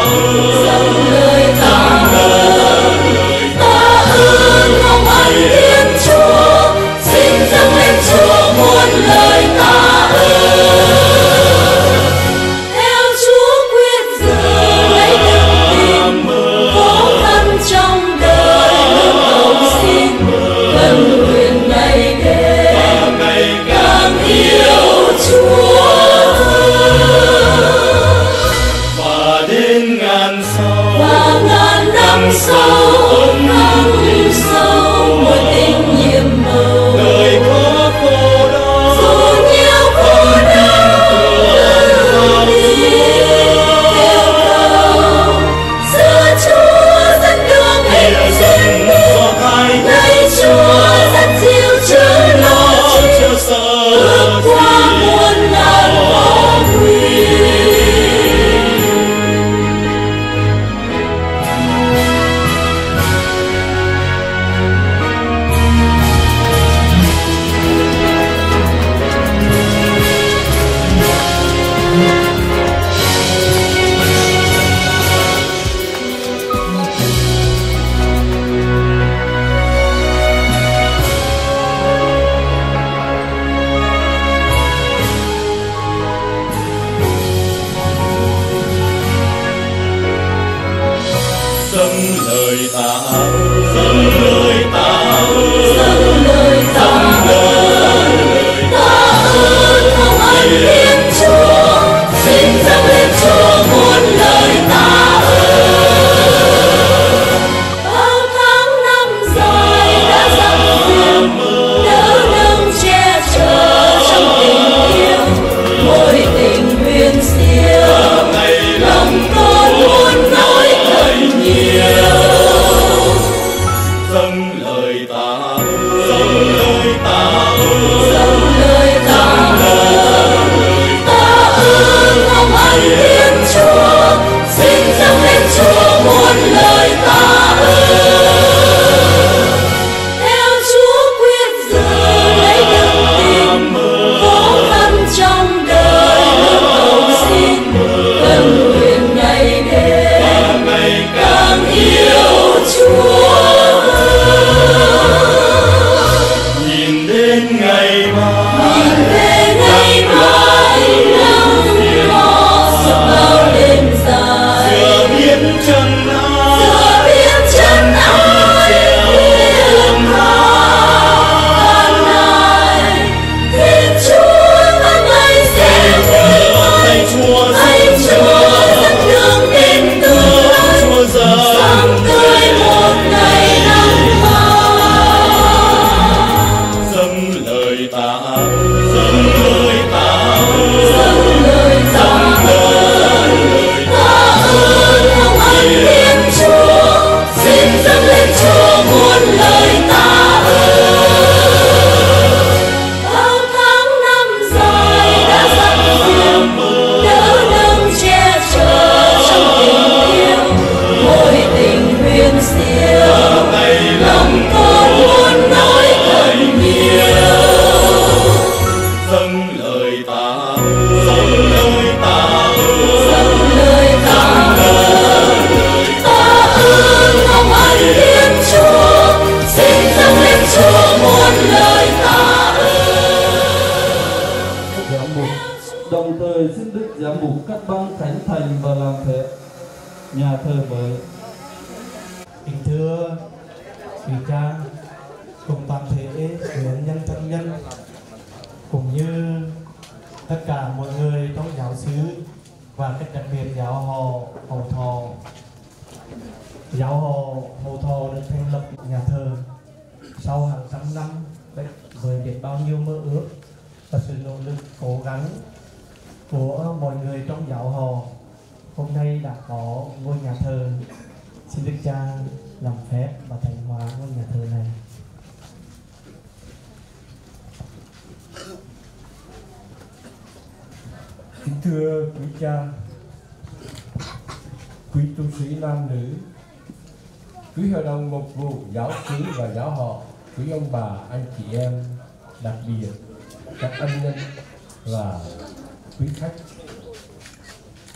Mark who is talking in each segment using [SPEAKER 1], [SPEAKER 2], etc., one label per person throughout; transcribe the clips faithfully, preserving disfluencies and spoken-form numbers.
[SPEAKER 1] Quý hội đồng mục vụ, giáo sứ và giáo họ, quý ông bà, anh chị em, đặc biệt các ân nhân và quý khách.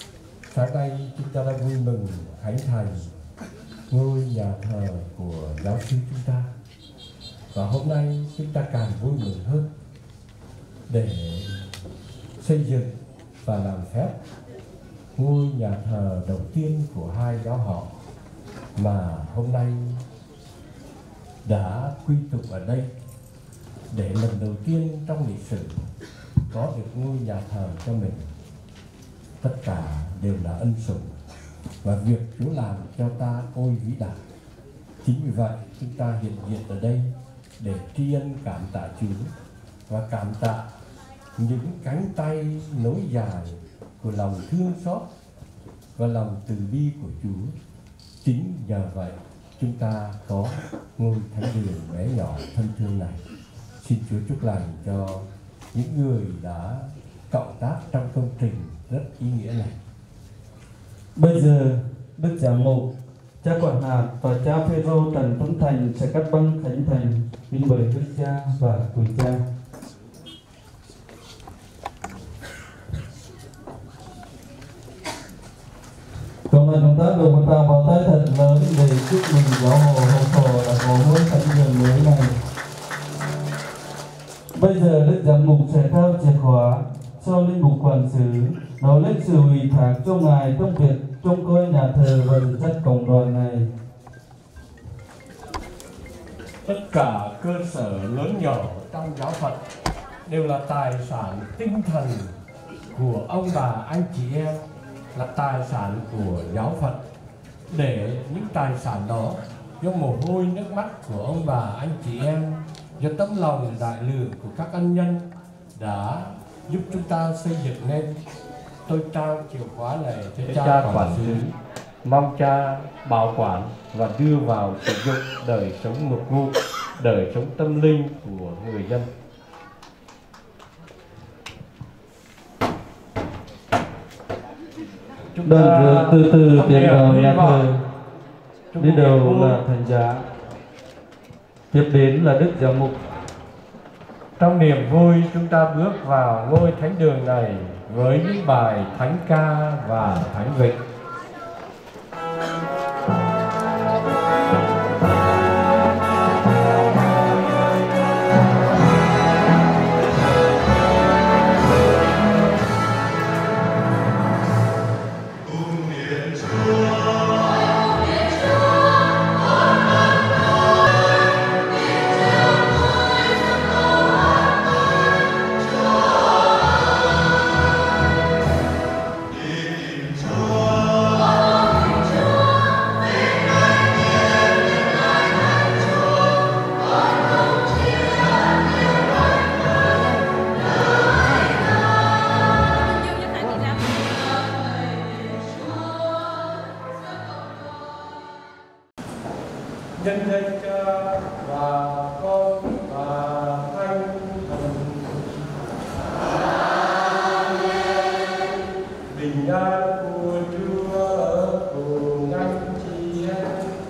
[SPEAKER 1] Sáng nay chúng ta đã vui mừng khánh thành ngôi nhà thờ của giáo sư chúng ta. Và hôm nay chúng ta càng vui mừng hơn để xây dựng và làm phép ngôi nhà thờ đầu tiên của hai giáo họ mà hôm nay đã quy tụ ở đây, để lần đầu tiên trong lịch sử có được ngôi nhà thờ cho mình. Tất cả đều là ân sủng và việc Chúa làm cho ta ôi vĩ đại. Chính vì vậy chúng ta hiện diện ở đây để tri ân cảm tạ Chúa và cảm tạ những cánh tay nối dài của lòng thương xót và lòng từ bi của Chúa. Chính nhờ vậy chúng ta có ngôi thánh đường bé nhỏ thân thương này. Xin Chúa chúc lành cho những người đã cộng tác trong công trình rất ý nghĩa này.
[SPEAKER 2] Bây giờ Đức Giám mục, cha quản hạt và cha Phêrô Trần Tuấn Thành sẽ cắt băng khánh thành. Kính mời Đức cha và quý cha. Hôm nay chúng ta được một tràng pháo tay thật lớn để chúc mừng giáo hội Hồng Thổ đã có ngôi thánh đường mới này. Bây giờ Đức Giám mục sẽ trao chìa khóa cho linh mục quản xứ, nói lên sự ủy thác cho ngài trong việc trông coi nhà thờ và dẫn dắt cộng đoàn này.
[SPEAKER 1] Tất cả cơ sở lớn nhỏ trong giáo phận đều là tài sản tinh thần của ông bà anh chị em, là tài sản của giáo phận. Để những tài sản đó do mồ hôi nước mắt của ông bà anh chị em, do tấm lòng đại lượng của các ân nhân đã giúp chúng ta xây dựng nên, tôi trao chìa khóa này cho cha, cha quản xứ, mong cha bảo quản và đưa vào sử dụng đời sống mục vụ, đời sống tâm linh của người dân.
[SPEAKER 2] Đoàn rước từ từ tiến vào nhà thờ. Đi đầu là thánh giá, tiếp đến là Đức Giám mục.
[SPEAKER 1] Trong niềm vui chúng ta bước vào ngôi thánh đường này với những bài thánh ca và thánh vịnh. Nhân danh Cha và Con và Thánh Thần. Amen. Bình an của Chúa ở cùng anh chị em.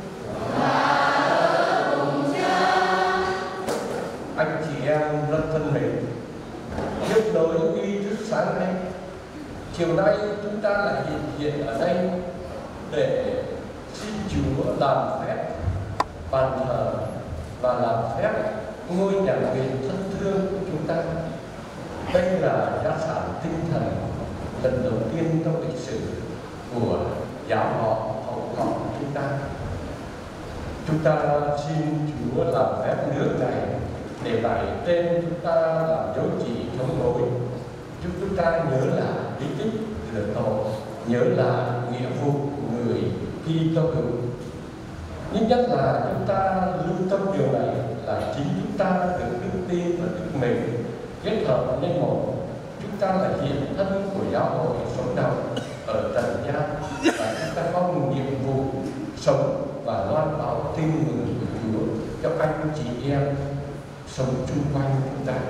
[SPEAKER 1] Anh chị em rất thân mến, tiếp nối nghi thức sáng nay, chiều nay chúng ta lại hiện diện ở đây để xin Chúa làm phép bàn thờ và làm phép ngôi nhà nguyện thân thương của chúng ta. Đây là gia sản tinh thần lần đầu tiên trong lịch sử của giáo họ Hậu Thọ chúng ta. Chúng ta xin Chúa làm phép nước này để lại tên chúng ta làm dấu chỉ chống đối, giúp chúng ta nhớ là bí tích rửa tội, nhớ là nghĩa vụ của người Kitô hữu. Nhưng nhất là chúng ta lưu tâm điều này là chính chúng ta được đức tin và đức mệnh kết hợp nên một. Chúng ta là hiện thân của giáo hội sống động ở trần gian, và chúng ta có một nhiệm vụ sống và loan báo tin mừng của Chúa cho anh chị em sống chung quanh chúng ta.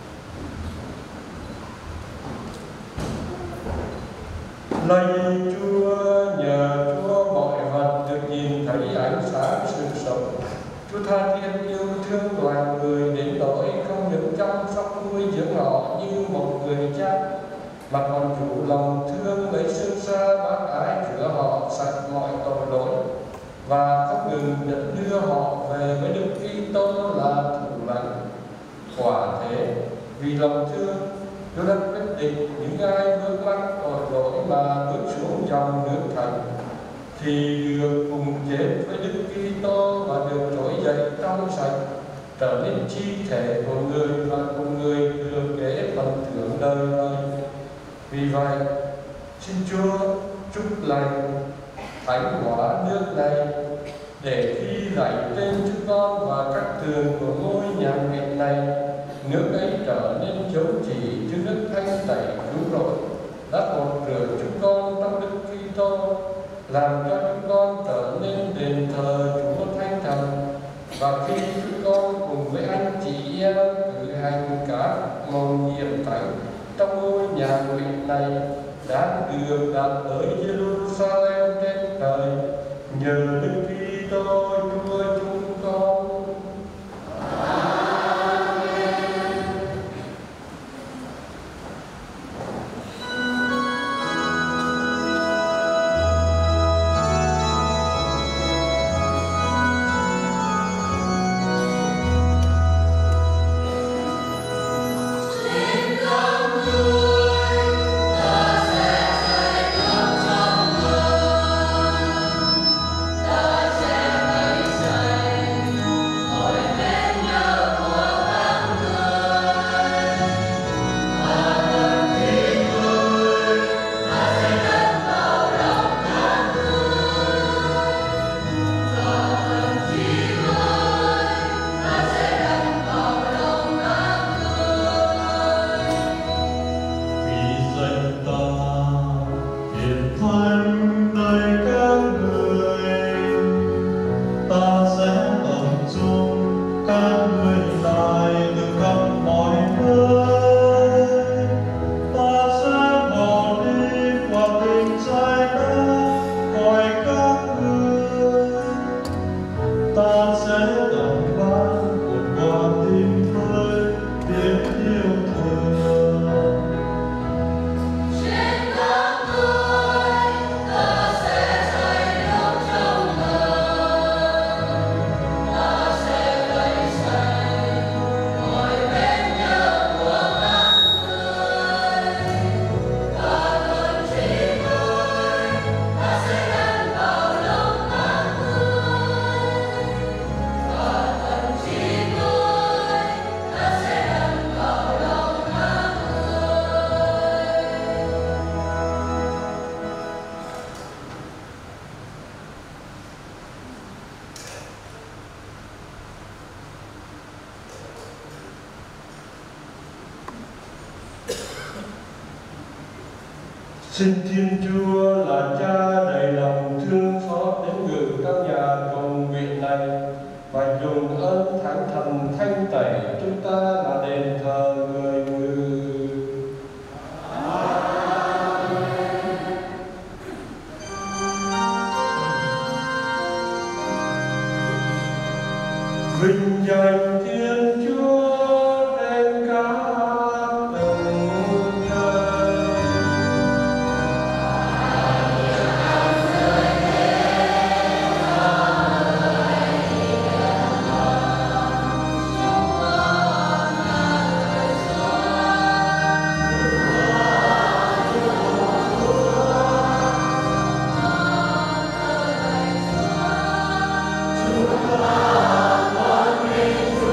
[SPEAKER 1] Lạy Chúa, nhờ Chúa mọi vật được nhìn thấy ánh sáng sự sống. Chúa tha thiết yêu thương loài người đến nỗi không những chăm sóc nuôi dưỡng họ như một người cha, mà còn chủ lòng thương lấy sinh ra ban và không ngừng dẫn đưa họ về với Đức Kitô là thủ lãnh. Quả thế, vì lòng thương, Chúa đã quyết định những ai bước mắc tội lỗi mà bước xuống dòng nước Thánh thì được cùng chết với Đức Kitô và được trỗi dậy trong sạch, trở nên chi thể của người và cùng người được kế phần thưởng đời đời. Vì vậy, xin Chúa chúc lành thánh hóa nước này, để khi lạy tên chúng con và các tường của ngôi nhà nguyện này, nước ấy trở nên dấu chỉ cho nước thanh tẩy cứu rỗi, đã một rửa chúng con trong Đức Kitô, làm cho chúng con trở nên đền thờ Chúa Thánh Thần. Và khi chúng con cùng với anh chị em cử hành các mầu nhiệm thánh trong ngôi nhà nguyện này, đã được đặt tới Jerusalem trên trời, nhờ Đức Kitô Chúa chúng con. Xin Thiên Chúa là Cha đầy lòng thương xót đến ngự trong nhà cầu nguyện này, và dùng ơn Thánh Thần thanh tẩy chúng ta là đền thờ người ngự. Vinh danh Thiên Chúa trên các tầng trời. Chúa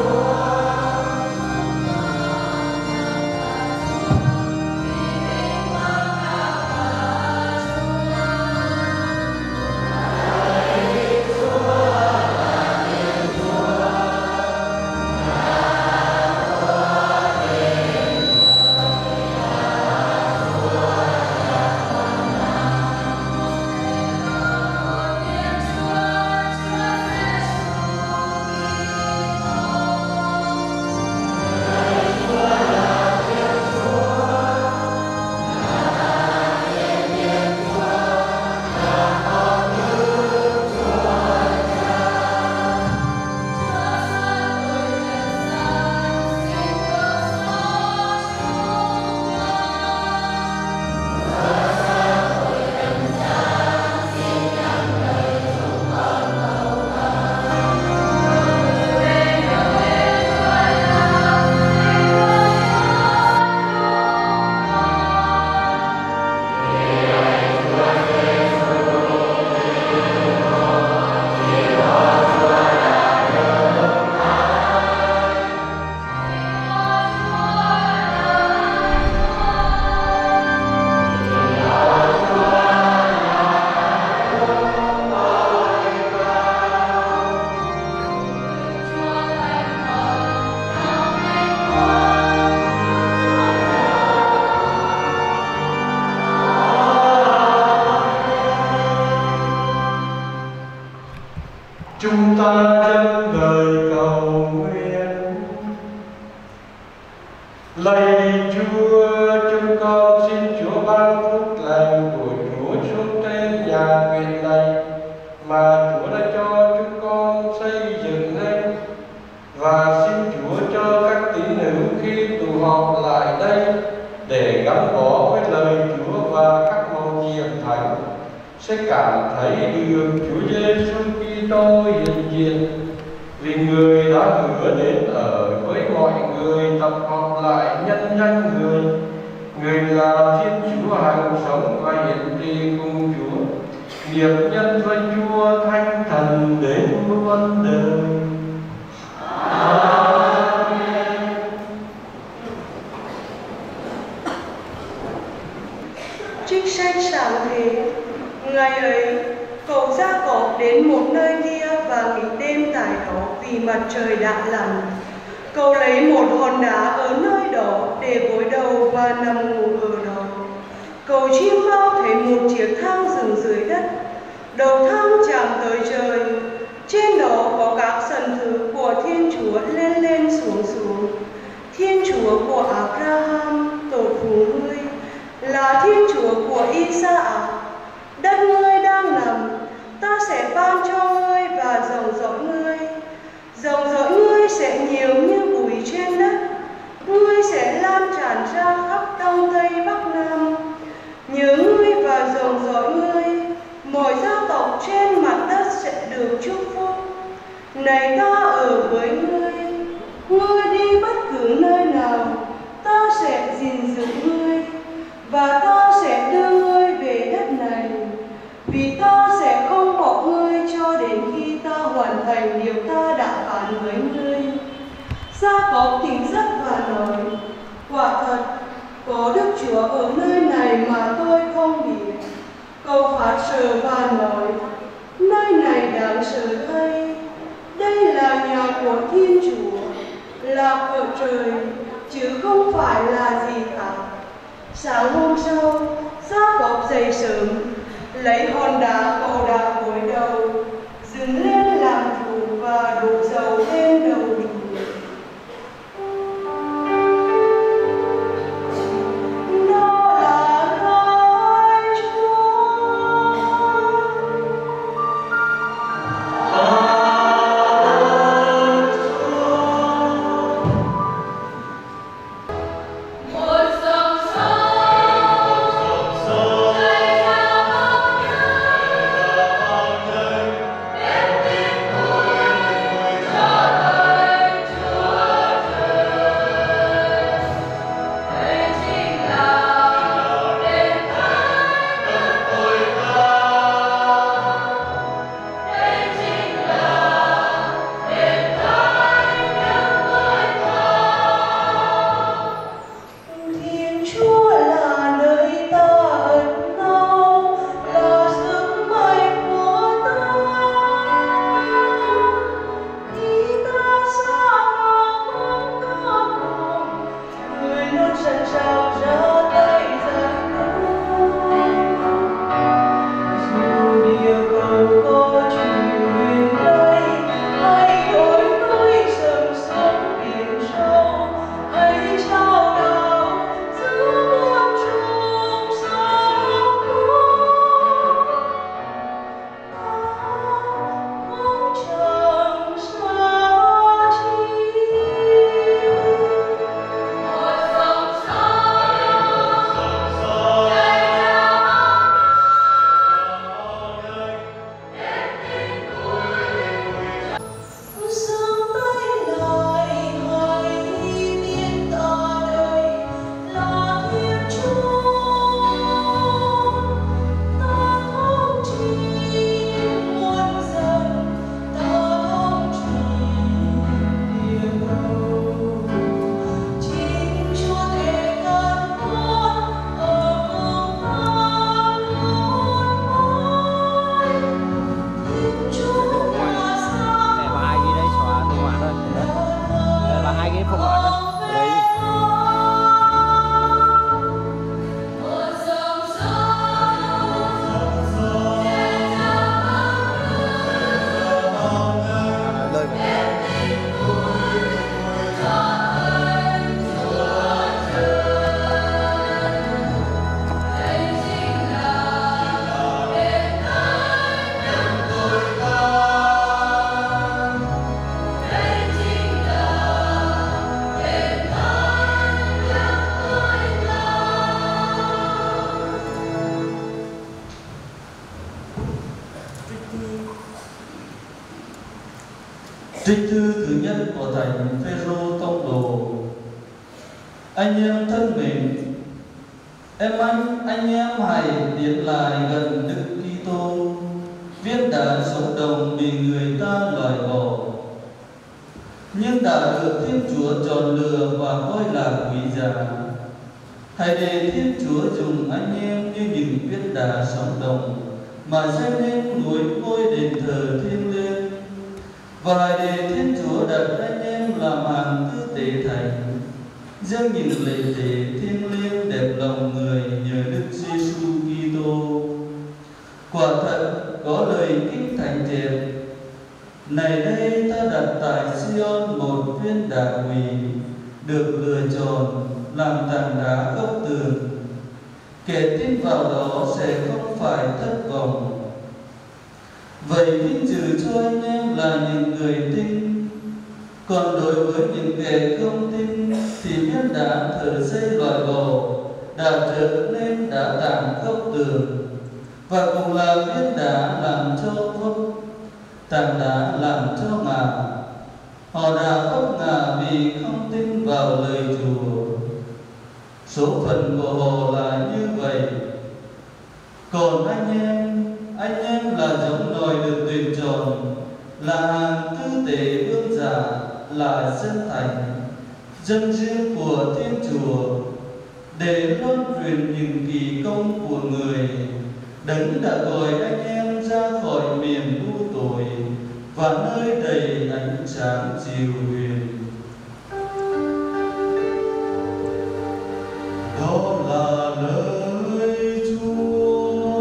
[SPEAKER 1] ta dâng lời cầu nguyện. Lạy Chúa, chúng con xin Chúa ban phúc lành của Chúa xuống trên nhà viện này mà Chúa đã cho chúng con xây dựng nên, và xin Chúa cho các tín hữu khi tụ họp lại đây để gắn bó với lời Chúa và các mầu nhiệm thánh sẽ cảm thấy được Chúa Giêsu Kitô hiện diện, vì Người đã hứa đến ở với mọi người, tập hợp lại nhân danh Người. Người là Thiên Chúa hằng sống và hiện trị cùng Chúa, nghiệp nhân với Chúa Thánh Thần đến muôn đời. Amen.
[SPEAKER 3] Trích sách sáng thế. Ngày ấy, cậu Gia-cốp đến một nơi kia và nghỉ đêm tại đó vì mặt trời đã lặn. Cậu lấy một hòn đá ở nơi đó để gối đầu và nằm ngủ ở đó. Cậu chim bao thấy một chiếc thang dừng dưới đất. Đầu thang chạm tới trời. Trên đó có các sân thứ của Thiên Chúa lên lên xuống xuống. Thiên Chúa của Abraham, tổ phụ ngươi, là Thiên Chúa của Isaac. Đất ngươi đang nằm, ta sẽ ban cho ngươi và dòng dõi ngươi. Dòng dõi ngươi sẽ nhiều như bụi trên đất. Ngươi sẽ lan tràn ra khắp đông tây bắc nam. Nhớ ngươi và dòng dõi ngươi, mọi gia tộc trên mặt đất sẽ được chúc phúc. Này ta ở với ngươi, ngươi đi bất cứ nơi nào, ta sẽ gìn giữ ngươi, và ta sẽ đưa ngươi về đất này, vì ta sẽ không bỏ ngươi cho đến khi ta hoàn thành điều ta đã phán với ngươi. Gia-cốp tỉnh giấc và nói, quả thật, có Đức Chúa ở nơi này mà tôi không biết. Cậu phát sợ và nói, nơi này đáng sợ thay, đây là nhà của Thiên Chúa, là ở trời, chứ không phải là gì cả. Sáng hôm sau, Gia-cốp dậy sớm, lấy hòn đá cậu đã gối đầu, dựng lên làm trụ và đổ dầu lên đầu trụ.
[SPEAKER 4] Hãy subscribe cho kênh Ghiền Mì Gõ để không bỏ lỡ
[SPEAKER 2] Trích thư thứ nhất của thánh Phêrô tông đồ. Anh em thân mến, em anh anh em hãy tiến lại gần Đức Kitô, viên đá sống đồng bị người ta loại bỏ, nhưng đã được Thiên Chúa chọn lựa và coi là quý giá. Hãy để Thiên Chúa dùng anh em như những viên đá sống đồng mà xây nên núi ngôi đền thờ thiêng liêng, và hãy để Thiên Chúa đặt anh em làm hàng tư tế thánh, dâng những lễ tế thiêng liêng đẹp lòng người nhờ Đức Giêsu Kitô. Quả thật có lời kinh thánh chép: này đây ta đặt tại Sion một viên đá quý, được lựa chọn làm tảng đá gốc tường. Kẻ tin vào đó sẽ không phải thất vọng. Vậy vinh dự cho anh em là những người tin. Còn đối với những kẻ không tin thì viên đá thờ xây loại bỏ đã trở nên đá tảng gốc tường, và cũng là viên đá làm cho vấp, tảng đá làm cho ngã. Họ đã vấp ngã vì không tin vào lời Chúa. Số phận của họ là như vậy. Còn anh em, anh em là giống nòi được tuyển chọn, là hàng tư tế vương giả, là dân thánh, dân riêng của Thiên Chúa, để loan truyền những kỳ công của người. Đấng đã gọi anh em ra khỏi miền u tối và nơi đầy ánh sáng dịu huyền. Đó là lời Chúa.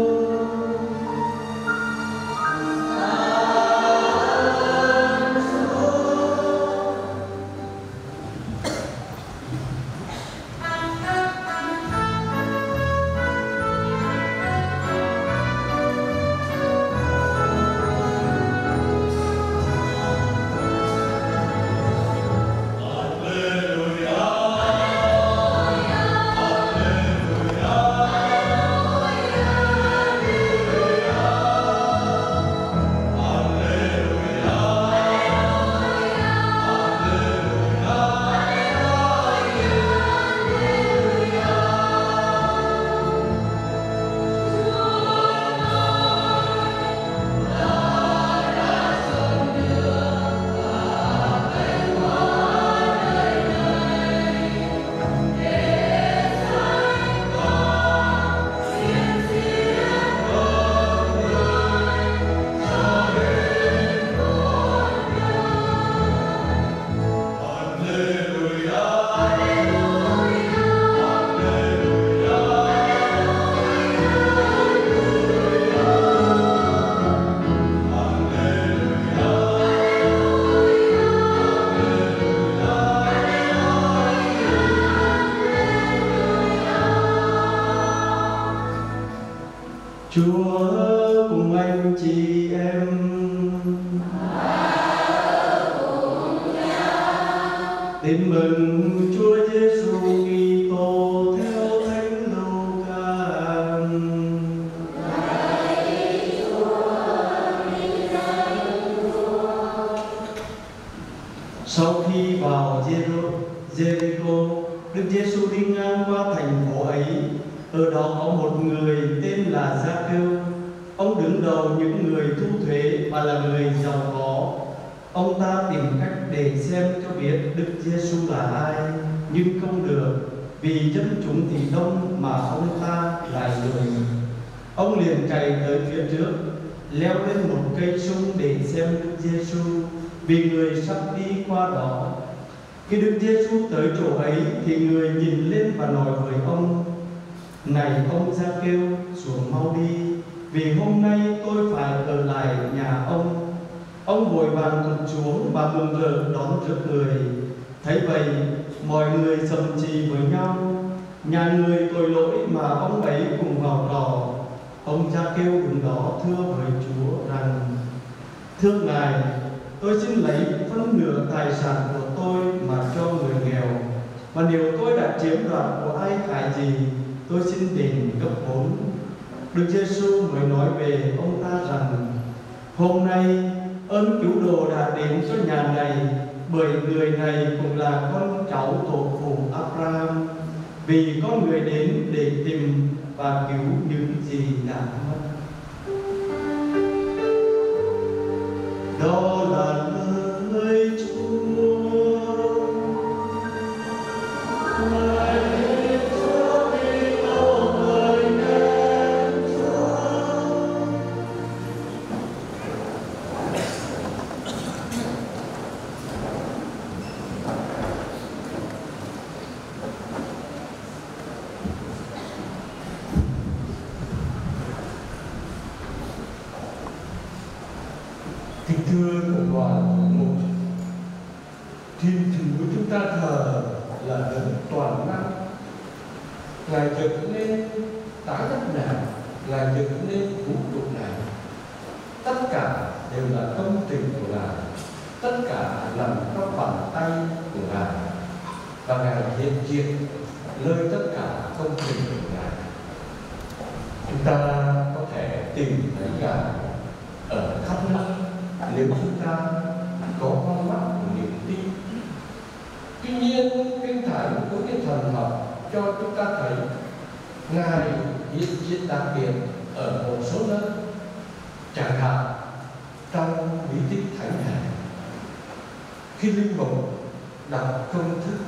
[SPEAKER 4] Chúa cùng anh chị em. Tin mừng Chúa Giêsu Kitô theo Thánh Luca. Sau khi vào Jericho, Đức Giêsu đi ngang qua thành phố ấy. Ở đó có một người tên là Gia-kêu. Ông đứng đầu những người thu thuế và là người giàu có. Ông ta tìm cách để xem cho biết Đức Giêsu là ai, nhưng không được, vì dân chúng thì đông mà ông ta lại lười. Ông liền chạy tới phía trước, leo lên một cây sung để xem Đức Giêsu, vì người sắp đi qua đó. Khi Đức Giêsu tới chỗ ấy thì người nhìn lên và nói với ông: này ông Gia-kêu, xuống mau đi, vì hôm nay tôi phải ở lại nhà ông. Ông vội vàng tụt xuống và mừng rỡ đón rước người. Thấy vậy, mọi người sầm trì với nhau. Nhà người tội lỗi mà ông ấy cùng vào trọ. Ông Gia-kêu đứng đó thưa với Chúa rằng: thưa Ngài, tôi xin lấy phân nửa tài sản của tôi mà cho người nghèo. Và nếu tôi đã chiếm đoạt của ai cái gì, tôi xin đền gấp bốn. Đức Giêsu mới nói về ông ta rằng: hôm nay ơn cứu độ đã đến cho nhà này, bởi người này cũng là con cháu tổ phụ Abraham, vì có người đến để tìm và cứu những gì đã mất. Đó là lời Chúa. Lời Chúa đi đâu người nghe Chúa.
[SPEAKER 1] Kính thưa cộng đoàn một, Thiên Chúa chúng ta thờ là đấng toàn năng. Ngài dựng nên tái đất này, Ngài dựng nên vũ trụ này. Tất cả đều là công trình của Ngài, tất cả nằm trong bàn tay của Ngài, và Ngài hiện diện nơi tất cả công trình của Ngài. Chúng ta có thể tìm thấy Ngài ở khắp nơi nếu chúng ta có con mắt của niềm tin. Tuy nhiên, Kinh Thánh cũng như thần học cho chúng ta thấy Ngài hiện diện đặc biệt ở một số nơi, chẳng hạn trong bí tích thánh thể, khi linh mục đọc công thức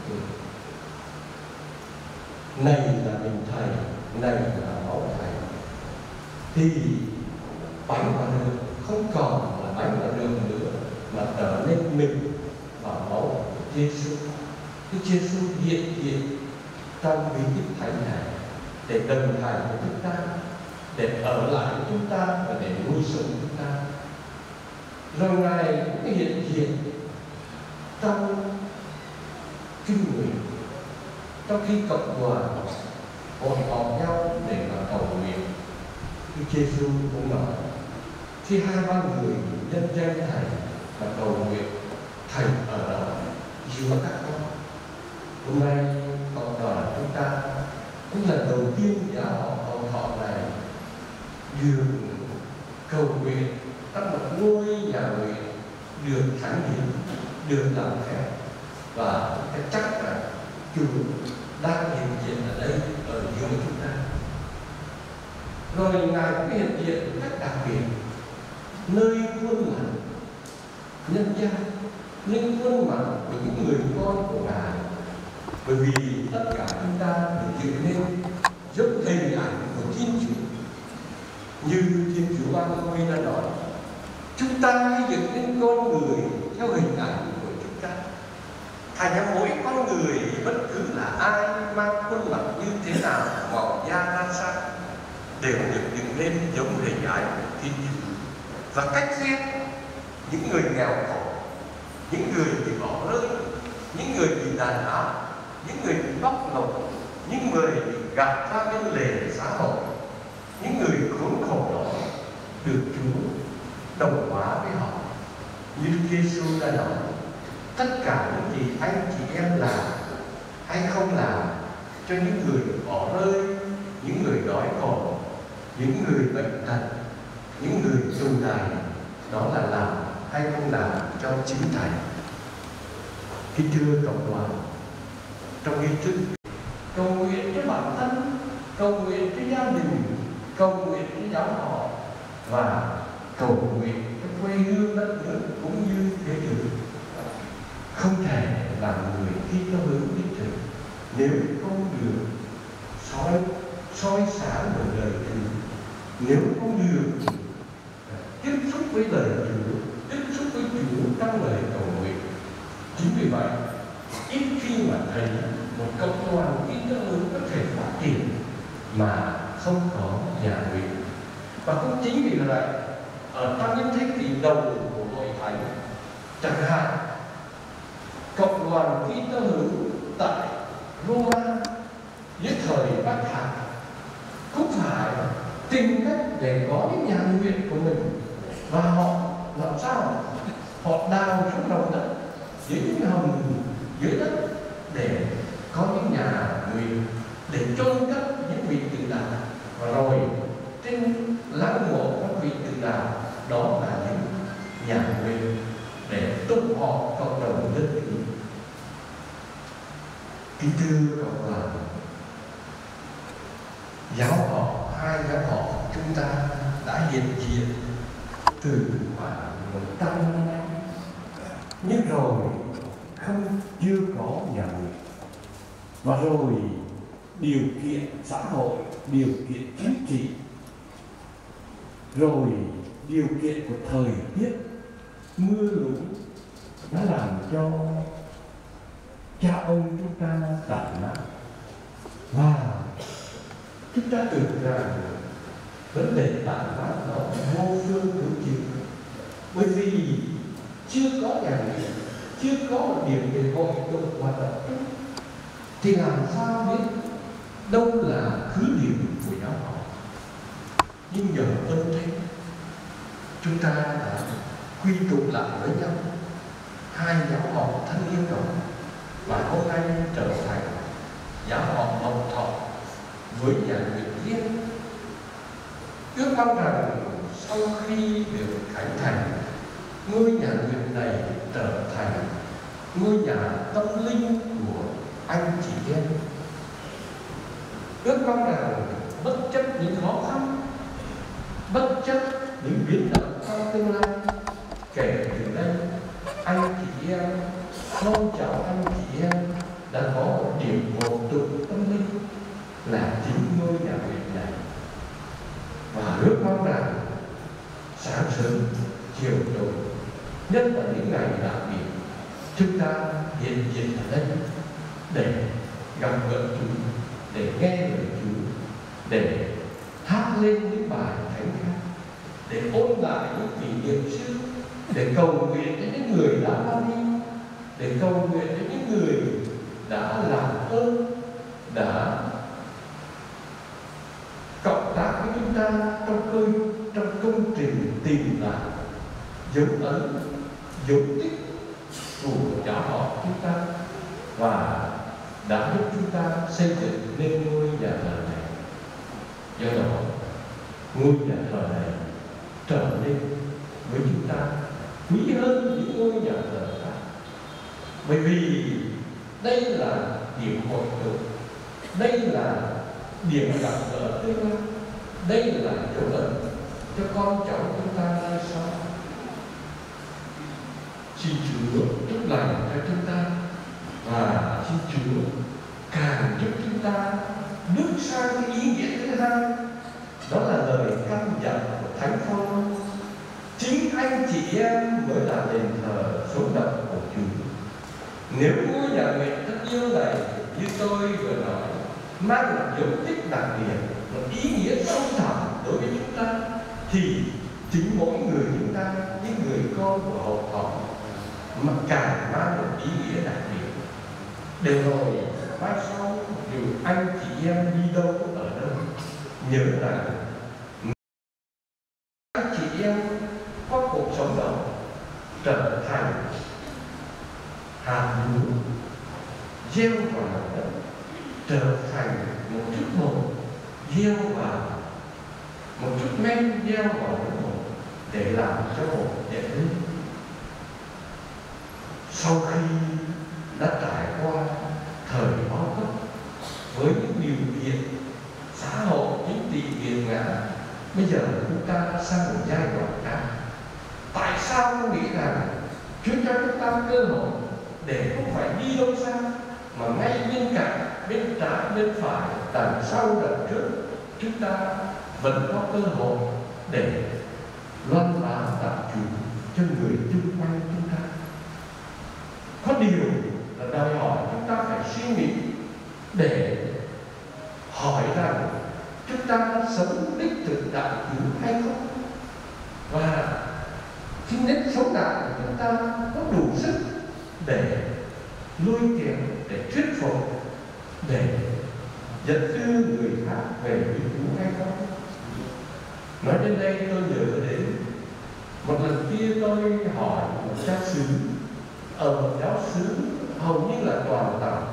[SPEAKER 1] này là mình thầy, này là máu thầy, thì bánh và đường không còn là bánh và đường nữa, mà trở nên mình và máu của Giêsu. Đức Giêsu hiện diện trong bí tích thánh này để đồng hành với chúng ta, để ở lại với chúng ta và để nuôi sống chúng ta. Rồi Ngài cũng hiện diện trong kinh nguyện, trong khi cộng đoàn hội họp nhau để mà cầu nguyện. Đức Giêsu cũng nói, khi hai ba người nhân danh Thầy và cầu nguyện, Thầy ở đó giữa các con. Hôm nay cộng đoàn chúng ta cũng lần đầu tiên giáo hội họ này được cầu nguyện trong một ngôi nhà nguyện, được thánh hiến, được làm phép, và cái chắc là Chúa đang hiện diện ở đây, ở giữa chúng ta. Rồi Ngài cũng hiện diện một cách đặc biệt nơi khuôn mặt nhân gian, nơi khuôn mặt của những người con của Ngài. Bởi vì tất cả chúng ta được dựng nên giống hình ảnh của Thiên Chúa. Như Thiên Chúa Ban Ngôi đã nói, chúng ta hãy dựng nên con người theo hình ảnh của chúng ta. Thành ra mỗi con người, bất cứ là ai mang khuôn mặt như thế nào, màu da ra sao, đều được dựng nên giống hình ảnh của Thiên Chúa. Và cách riêng, những người nghèo khổ, những người bị bỏ rơi, những người bị đàn áp, những người bị bóc lột, những người bị gạt ra bên lề xã hội, những người khốn khổ đó được Chúa đồng hóa với họ. Như Đức Giêsu đã nói, tất cả những gì anh chị em làm hay không làm cho những người bỏ rơi, những người đói khổ, những người bệnh tật, những người tù đày, đó là làm hay không làm cho chính Thầy. Kính thưa cộng đoàn, trong nghi thức cầu nguyện cho bản thân, cầu nguyện cho gia đình, cầu nguyện cho giáo họ, và cầu nguyện cho quê hương đất nước cũng như thế giới. Không thể làm người khi cho hướng đích thực nếu không được soi soi sáng bởi lời Chúa, nếu không được tiếp xúc với lời Chúa, tiếp xúc với Chúa trong lời cầu nguyện. Chính vì vậy, ít khi mà thấy một cộng đoàn Kitô hữu có thể phát triển mà không có nhà nguyện. Và cũng chính vì vậy, ở trong những thế kỷ đầu của hội thánh, chẳng hạn cộng đoàn Kitô hữu tại Roma dưới thời Bác Hạc cũng phải tìm cách để có những nhà nguyện của mình, và họ làm sao họ đào xuống lòng đất, dưới những hầm dưới đất để có những nhà nguyện để chôn cất những vị tử đạo, và rồi trên lăng mộ các vị tử đạo đó là những nhà nguyện để tụ họp cộng đồng dân chủ. Kính thưa cộng đoàn, giáo họ hai giáo họ chúng ta đã hiện diện từ khoảng một trăm năm, nhưng rồi không chưa có nhà nguyện, và rồi điều kiện xã hội, điều kiện chính trị, rồi điều kiện của thời tiết mưa lũ đã làm cho cha ông chúng ta tàn nát, và chúng ta tưởng rằng vấn đề tàn nát đó vô phương cứu chữa, bởi vì chưa có nhà nguyện, chưa có một điểm để hội tụ hoạt động, thì làm sao biết đâu là cứ điểm của giáo họ. Nhưng nhờ ơn thánh, chúng ta đã quy tụ lại với nhau hai giáo họ thân yêu đó, và hôm nay trở thành giáo họ Mộc Thọ với nhà nguyện riêng. Ước mong rằng sau khi được khánh thành, ngôi nhà nguyện này trở thành ngôi nhà tâm linh của anh chị em. Ước mong rằng bất chấp những khó khăn, bất chấp những biến động trong tương lai, kể từ đây anh chị em, con cháu anh chị em đã có một điểm hội tụ tâm linh là chính ngôi nhà nguyện này. Và ước mong rằng sáng sớm, chiều tối, nhất là những ngày đặc biệt, chúng ta hiện diện ở đây để gặp gỡ Chúa, để nghe lời Chúa, để hát lên những bài thánh ca, để ôn lại những kỷ niệm xưa, để cầu nguyện cho những người đã ra đi, để cầu nguyện cho những người đã làm ơn, đã cộng tác với chúng ta trong cơn trong công trình tìm lại dấu ấn, dấu tích của giáo họ chúng ta, và đã giúp chúng ta xây dựng nên ngôi nhà thờ này. Do đó, ngôi nhà thờ này trở nên với chúng ta quý hơn những ngôi nhà thờ khác, bởi vì đây là điểm hội tụ, đây là điểm gặp gỡ tương lai, đây là dấu ấn cho con cháu chúng ta mai sau. Xin Chúa chúc lành cho chúng ta, và xin Chúa càng giúp chúng ta bước sang cái ý nghĩa thứ hai, đó là lời căn dặn của Thánh Phaolô: chính anh chị em mới là đền thờ sống động của Chúa. Nếu ngôi nhà nguyện thân yêu này như tôi vừa nói mang một dấu tích đặc biệt, một ý nghĩa sâu thẳm đối với chúng ta, thì chính mỗi người chúng ta, những người con của hậu thọ, mà càng mang một ý nghĩa đặc biệt. Để rồi mai sau dù anh chị em đi đâu ở đâu, nhớ rằng anh chị em có cuộc sống đó trở thành hạt lúa gieo vào đất, trở thành một chút bột gieo vào, một chút men gieo vào nước bột để làm cho bột dậy lên. Sau khi đã trải qua thời bao cấp với những điều kiện xã hội chính trị nghiền ngã, bây giờ chúng ta sang một giai đoạn khác. Tại sao tôi nghĩ rằng Chúa cho chúng ta cơ hội để không phải đi đâu xa, mà ngay bên cạnh, bên trái, bên phải, đằng sau, đằng trước, chúng ta vẫn có cơ hội để loan báo đạo Chúa cho người chung quanh chúng ta. Có điều là đòi hỏi chúng ta phải suy nghĩ để hỏi rằng chúng ta đã sống đích thực đạo Chúa hay không, và cái nếp sống đạo của chúng ta có đủ sức để lôi kéo, để thuyết phục, để dẫn đưa người khác về với Chúa hay không. Nói đến đây tôi nhớ đến một lần kia tôi hỏi một cha xứ ở một giáo xứ hầu như là toàn tòng,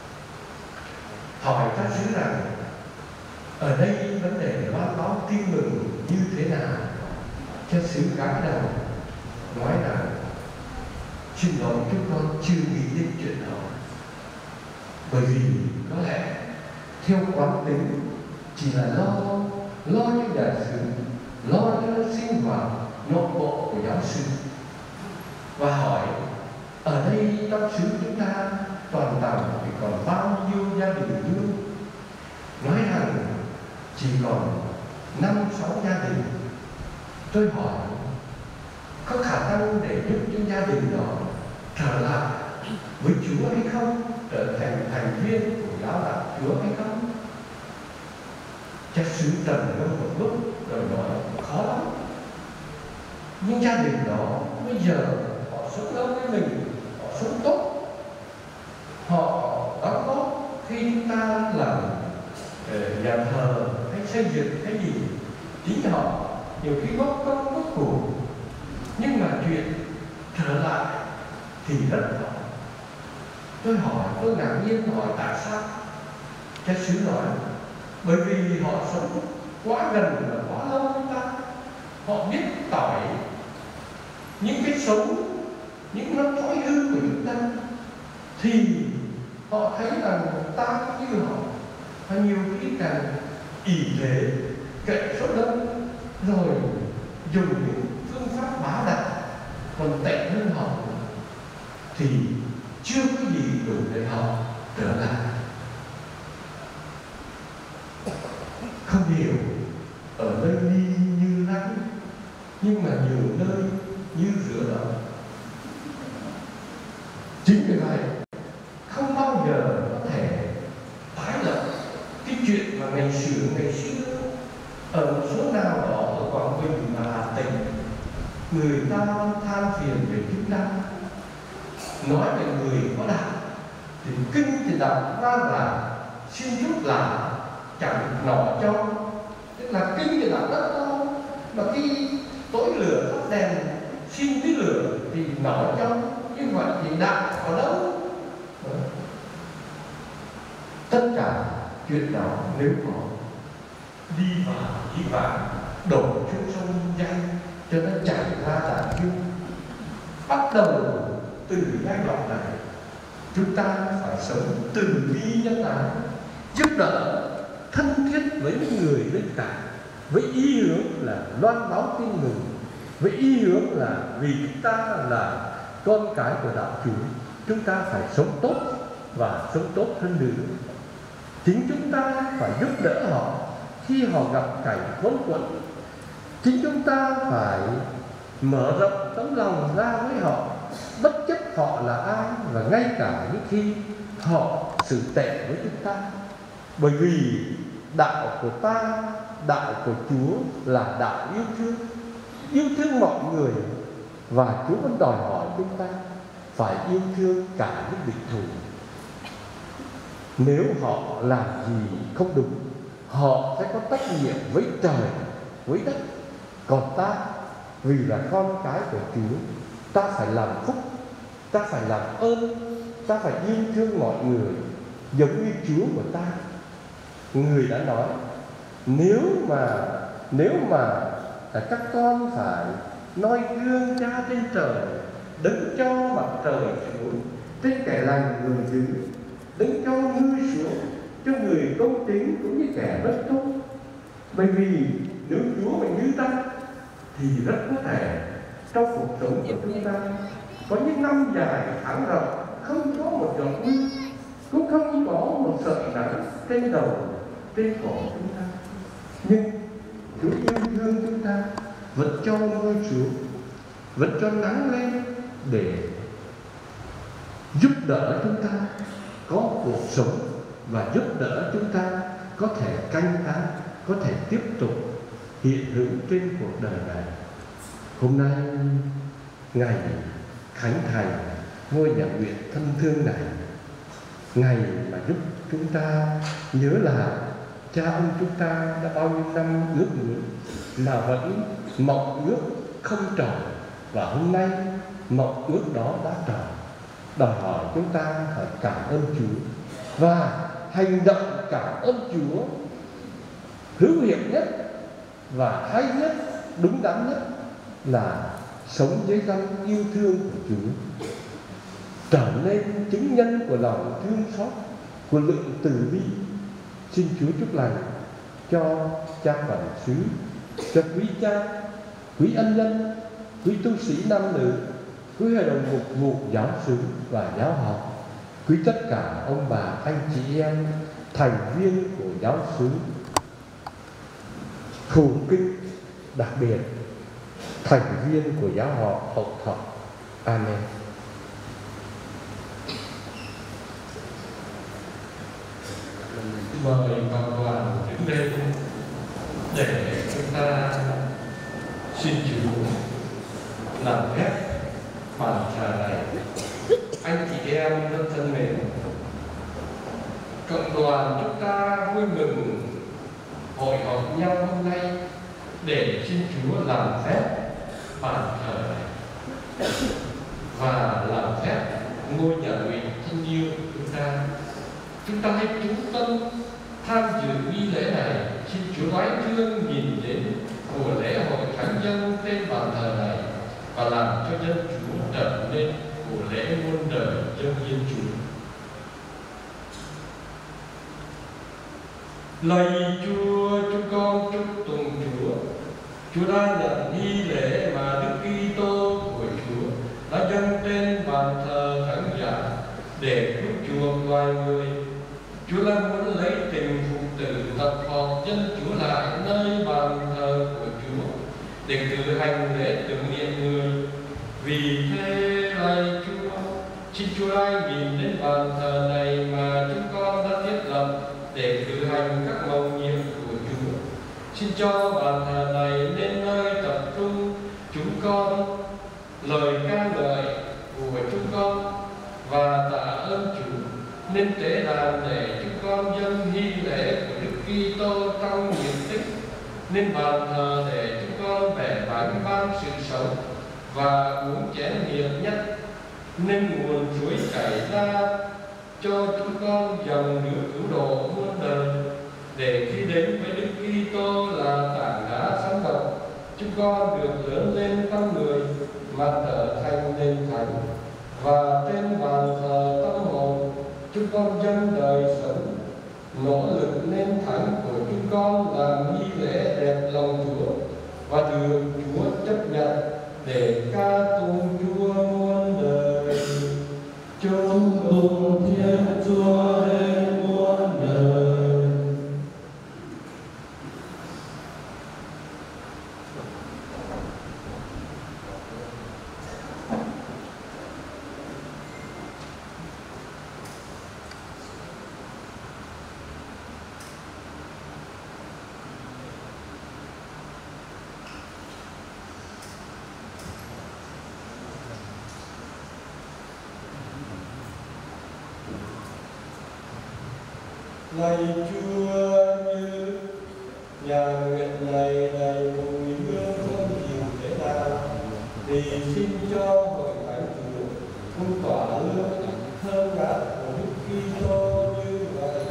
[SPEAKER 1] hỏi cha xứ rằng ở đây vấn đề loan báo tin mừng như thế nào. Cha xứ gãi đầu nói rằng xin lỗi chúng con chưa nghĩ đến chuyện đó, bởi vì có lẽ theo quán tính chỉ là lo lo cho nhà sử, lo cho sinh hoạt nội bộ của giáo sư, và hỏi ở đây trong xứ chúng ta toàn tàu thì còn bao nhiêu gia đình nữa. Nói rằng chỉ còn năm sáu gia đình. Tôi hỏi có khả năng để giúp cho gia đình đó trở lại với Chúa hay không, trở thành thành viên của giáo đạo Chúa hay không? Cha xứ trầm ngâm một lúc rồi nói khó lắm. Nhưng gia đình đó bây giờ họ sống lâu với mình, họ sống tốt, họ đóng góp khi chúng ta làm uh, nhà thờ hay xây dựng cái gì, chính họ nhiều khi góp công góp của, nhưng mà chuyện trở lại thì rất khó. Tôi hỏi, tôi ngạc nhiên hỏi tại sao? Cha xứ nói bởi vì họ sống quá gần và quá lâu với ta, họ biết tỏi những cái sống, những nó thói hư của chúng ta, thì họ thấy rằng ta cũng như họ, và nhiều khi càng ỷ thế cậy số đông, rồi dùng những phương pháp bá đạo còn tệ hơn họ, thì chưa có gì đủ để họ trở lại. Không hiểu ở nơi đi như nắng, nhưng mà nhiều nơi như rửa đỏ. Chính vì vậy không bao giờ có thể tái lập cái chuyện mà ngày xưa ngày xưa ở một số nào đó ở Quảng Bình và Hà Tĩnh, người ta than phiền về chúng ta, nói về người có đạo, thì kinh thì đọc ra là xin giúp là chẳng nọ cho, tức là kinh thì đọc rất to, mà khi tối lửa tắt đèn xin tí lửa thì nọ cho, như vậy thì đạo ở đâu? Tất cả chuyện đó nếu có đi vào đi vào đổ xuống sông danh cho nó chảy ra đại dương. Bắt đầu từ giai đoạn này chúng ta phải sống từ bi nhân ái, giúp đỡ thân thiết với những người bên cạnh, với ý hướng là loan báo tin mừng, với ý hướng là vì chúng ta là con cái của đạo Chúa, chúng ta phải sống tốt và sống tốt hơn nữa. Chính chúng ta phải giúp đỡ họ khi họ gặp cảnh khốn quẫn. Chính chúng ta phải mở rộng tấm lòng ra với họ, bất chấp họ là ai, và ngay cả những khi họ xử tệ với chúng ta. Bởi vì đạo của ta, đạo của Chúa là đạo yêu thương, yêu thương mọi người, và Chúa vẫn đòi hỏi chúng ta phải yêu thương cả những địch thủ. Nếu họ làm gì không đúng, họ sẽ có trách nhiệm với trời, với đất. Còn ta, vì là con cái của Chúa, ta phải làm phúc, ta phải làm ơn, ta phải yêu thương mọi người giống như Chúa của ta. Người đã nói, nếu mà nếu mà các con phải noi gương Cha trên trời, đứng cho mặt trời xuống trên kẻ lành người dữ, đứng cho mưa xuống cho người công chính cũng như kẻ bất công. Bởi vì nếu Chúa mà như ta thì rất có thể trong cuộc sống của chúng ta có những năm dài tháng rộng không có một giọt mưa, cũng không có một sợi nắng trên đầu, trên cổ chúng ta. Nhưng Chúa yêu thương chúng ta, vẫn cho mưa xuống, vẫn cho nắng lên để giúp đỡ chúng ta có cuộc sống, và giúp đỡ chúng ta có thể canh tác, có thể tiếp tục hiện hữu trên cuộc đời này. Hôm nay ngày khánh thành ngôi nhà nguyện thân thương này, ngày mà giúp chúng ta nhớ là cha ông chúng ta đã bao nhiêu năm ước muốn mà vẫn mộng ước không tròn, và hôm nay mộng ước đó đã tròn. Đòi hỏi chúng ta phải cảm ơn Chúa, và hành động cảm ơn Chúa hữu hiệu nhất và hay nhất, đúng đắn nhất là sống dưới gắn yêu thương của Chúa, trở nên chứng nhân của lòng thương xót, của lượng từ bi. Xin Chúa chúc lành cho cha quản xứ, cho quý cha, quý ân nhân, quý tu sĩ nam nữ, quý hội đồng mục vụ giáo xứ và giáo học, quý tất cả ông bà, anh chị em, thành viên của giáo xứ, phụ kinh, đặc biệt thành viên của giáo họ Hậu Thọ. Amen.
[SPEAKER 5] Mời toàn đoàn đứng lên để chúng ta xin Chúa làm phép bàn thờ này. Anh chị em rất thân mến, cộng đoàn chúng ta vui mừng hội họp nhau hôm nay để xin Chúa làm phép bàn thờ này và làm phép ngôi nhà nguyện thân yêu của chúng ta. Chúng ta hãy chú tâm tham dự nghi lễ này. Xin Chúa đoái thương nhìn đến của lễ hội thánh dân trên bàn thờ này và làm cho dân Chúa trở nên của lễ muôn đời dân hiến Chúa. Lạy Chúa, chúng con chúc tụng Chúa. Chúa đã nhận nghi lễ mà Đức Kitô của Chúa đã dâng trên bàn thờ thánh giá để cứu chuộc loài người. Chúa đã muốn lấy tình phụ tử tập hợp dân Chúa lại nơi bàn thờ của Chúa để cử hành lễ tưởng niệm người. Vì thế lạy Chúa, xin Chúa hãy nhìn đến bàn thờ này mà chúng con đã thiết lập để cử hành các mầu nhiệm của Chúa. Xin cho bàn thờ này nên nơi tập trung chúng con, lời ca ngợi của chúng con và tạ ơn Chúa, nên tế đàn để chúng con dâng hy lễ của Đức Kitô trong niềm tích, nên bàn thờ để chúng con bẻ bánh ban sự sống và uống chén hiệp nhất, nên nguồn suối chảy ra cho chúng con dòng nước cứu độ muôn đời, để khi đến với Đức Kitô là tảng đá sáng độc, chúng con được lớn lên con người mà trở thành nền thánh, và trên bàn thờ tâm hồn chúng con dâng đời sống nỗ lực nên thánh của chúng con làm nghi lễ đẹp lòng Chúa và được Chúa chấp nhận để ca tụng Chúa muôn đời. Chúng tụng Thiên Chúa đến muôn đời. Lạy Chúa, như nhà nguyện này đầy mùi hương thơm dịu thế nào, thì xin cho hội thánh Chúa cũng tỏa hương thơm ngát của Đức Kitô như vậy.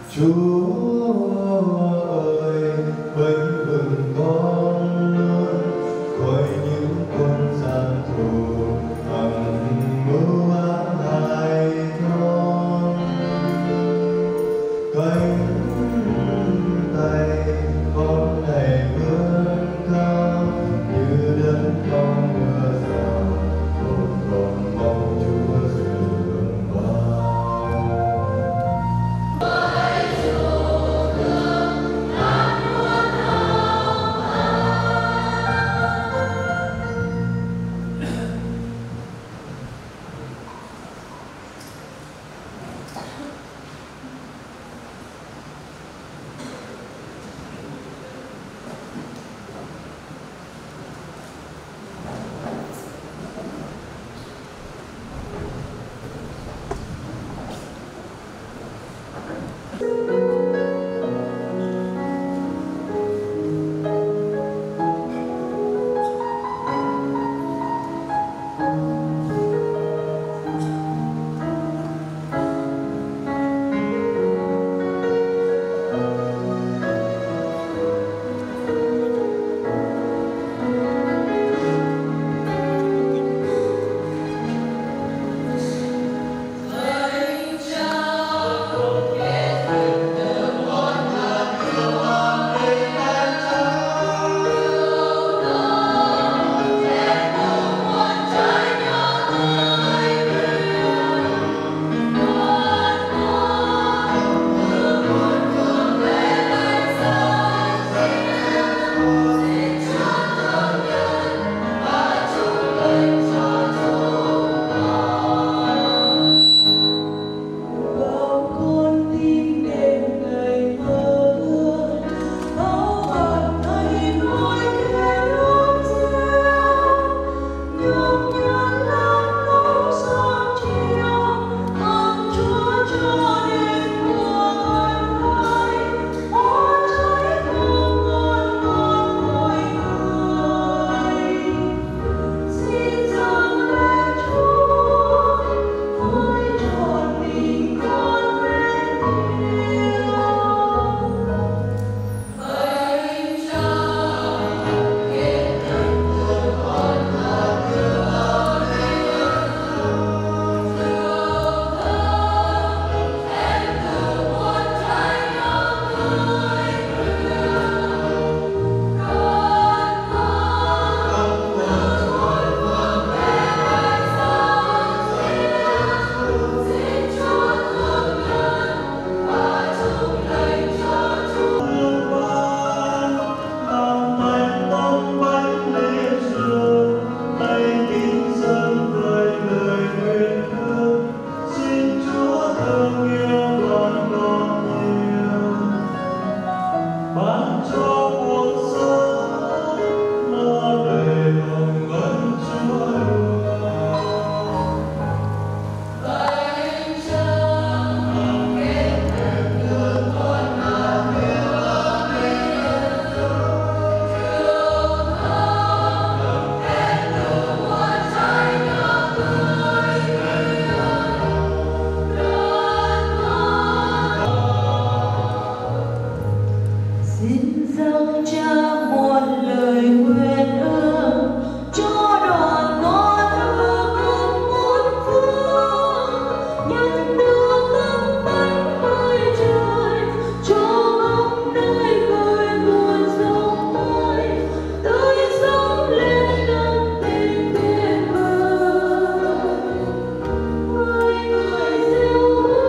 [SPEAKER 6] Chúa ơi, bênh vực con luôn khỏi những con gian thù hằng mưu ám hại con. Cánh tay con này vươn cao như đất không mưa rào, một con mong Chúa dường bao.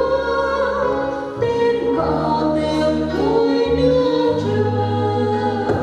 [SPEAKER 7] Hãy subscribe cho kênh Ghiền Mì Gõ để không bỏ lỡ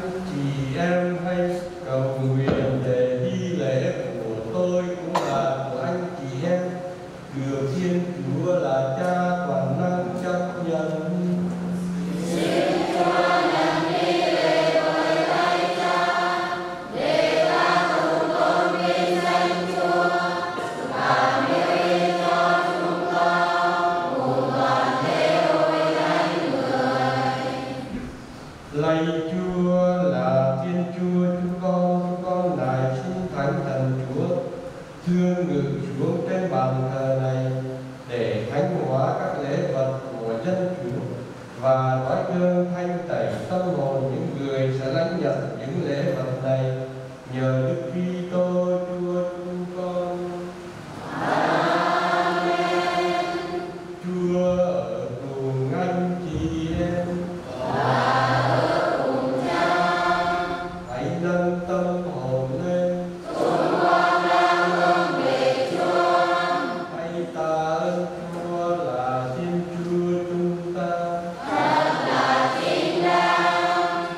[SPEAKER 1] chị em hãy cầu nguyện để nghi lễ của tôi cũng là của anh chị em, được Thiên Chúa là Cha toàn năng chấp nhận. Lạy Chúa là Thiên Chúa chúng con, chúng con lại xin Thánh Thần Chúa thương ngự xuống trên bàn thờ này để thánh hóa các lễ vật của dân Chúa và nói gương thanh tẩy tâm hồn những người sẽ lãnh nhận những lễ vật này nhờ Đức Kitô Chúa chúng con. Amen. Chúa ở cùng anh chị em. Nâng tâm hồn lên, chúng con đang hướng về Chúa. Hãy tạ ơn Chúa là Thiên Chúa chúng ta. Thật là chính đáng.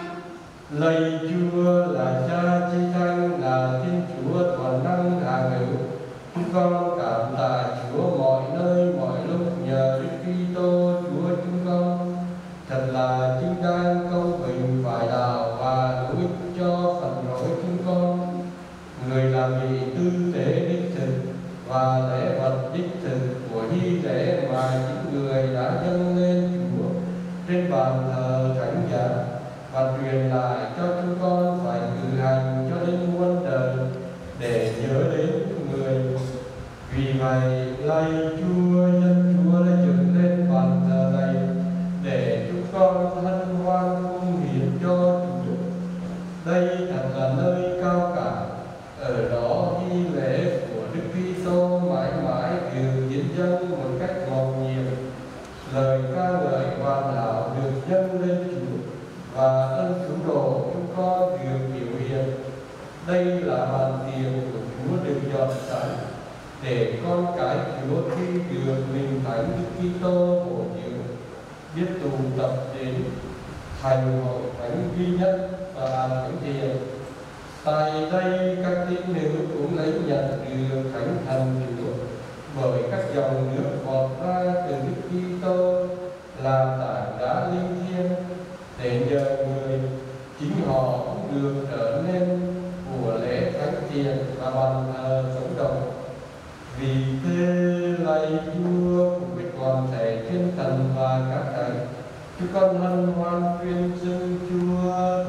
[SPEAKER 1] Lạy Chúa là Cha chí thánh, là Thiên Chúa toàn năng hạ hữu. Chúng con cảm tạ Chúa mọi nơi mọi lúc nhờ Đức Kitô Chúa chúng con. Thật là chính đáng, công bình, phải đạo và hữu ích cho phần lỗi chúng con. Người làm vị tư tế đích thực và lễ vật đích thực của nghi lễ mà những người đã dâng lên Chúa trên bàn thờ thánh giá và truyền lại cho chúng con phải cử hành cho đến muôn đời để nhớ đến người. Vì vậy, lạy Chúa, dân Chúa đã dựng lên bàn thờ này để chúng con hân hoan cung hiến cho Chúa. Đây thật là nơi cao cả, ở đó nghi lễ của Đức Kitô mãi mãi được diễn dâng một cách mầu nhiệm. Lời ca ngợi hoàn hảo được dâng lên Chúa và ơn cứu độ chúng con được biểu hiện. Đây là bàn tiệc của Chúa được dọn sẵn để con cái Chúa khi được mình thánh Đức Kitô bổ nhiệm biết tụ tập đến thành hội thánh duy nhất và thánh thiền. Tại đây các tín hữu cũng lấy nhận được thánh thần Chúa bởi các dòng nước vọt ra từ Đức Kitô là tảng đá linh thiêng, để nhờ người chính họ cũng được trở nên của lễ thánh thiền và bàn thờ sống động. Vì thế lạy Chúa cùng với toàn thể thiên thần và các thánh, chúng con hân hoan tuyên xưng Chúa.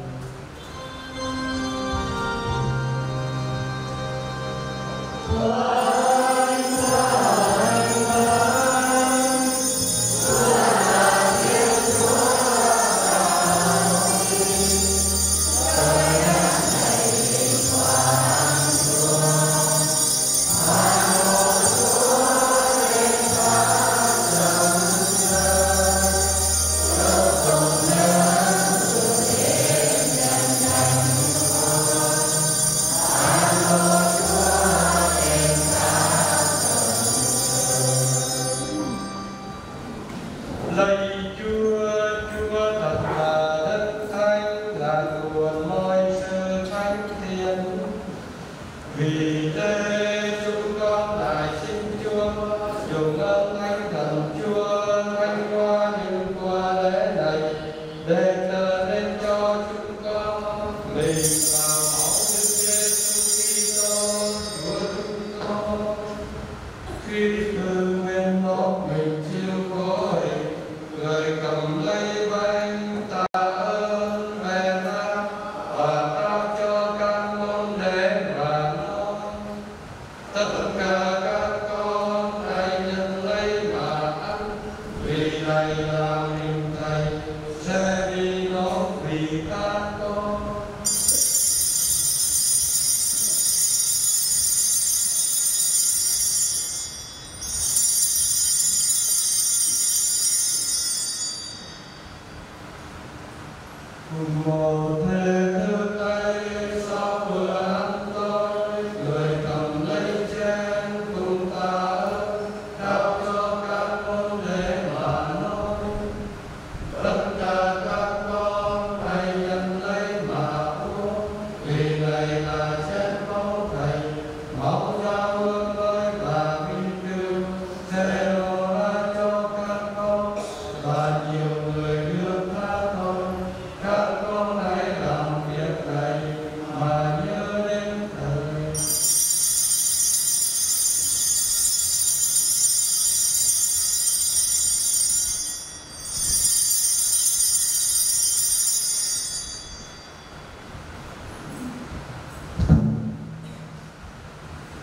[SPEAKER 1] Một thế thức tay sau bữa ăn tối, người cầm lấy chén cùng ta ơn, trao cho các môn đệ mà nói: tất cả các con hãy nhận lấy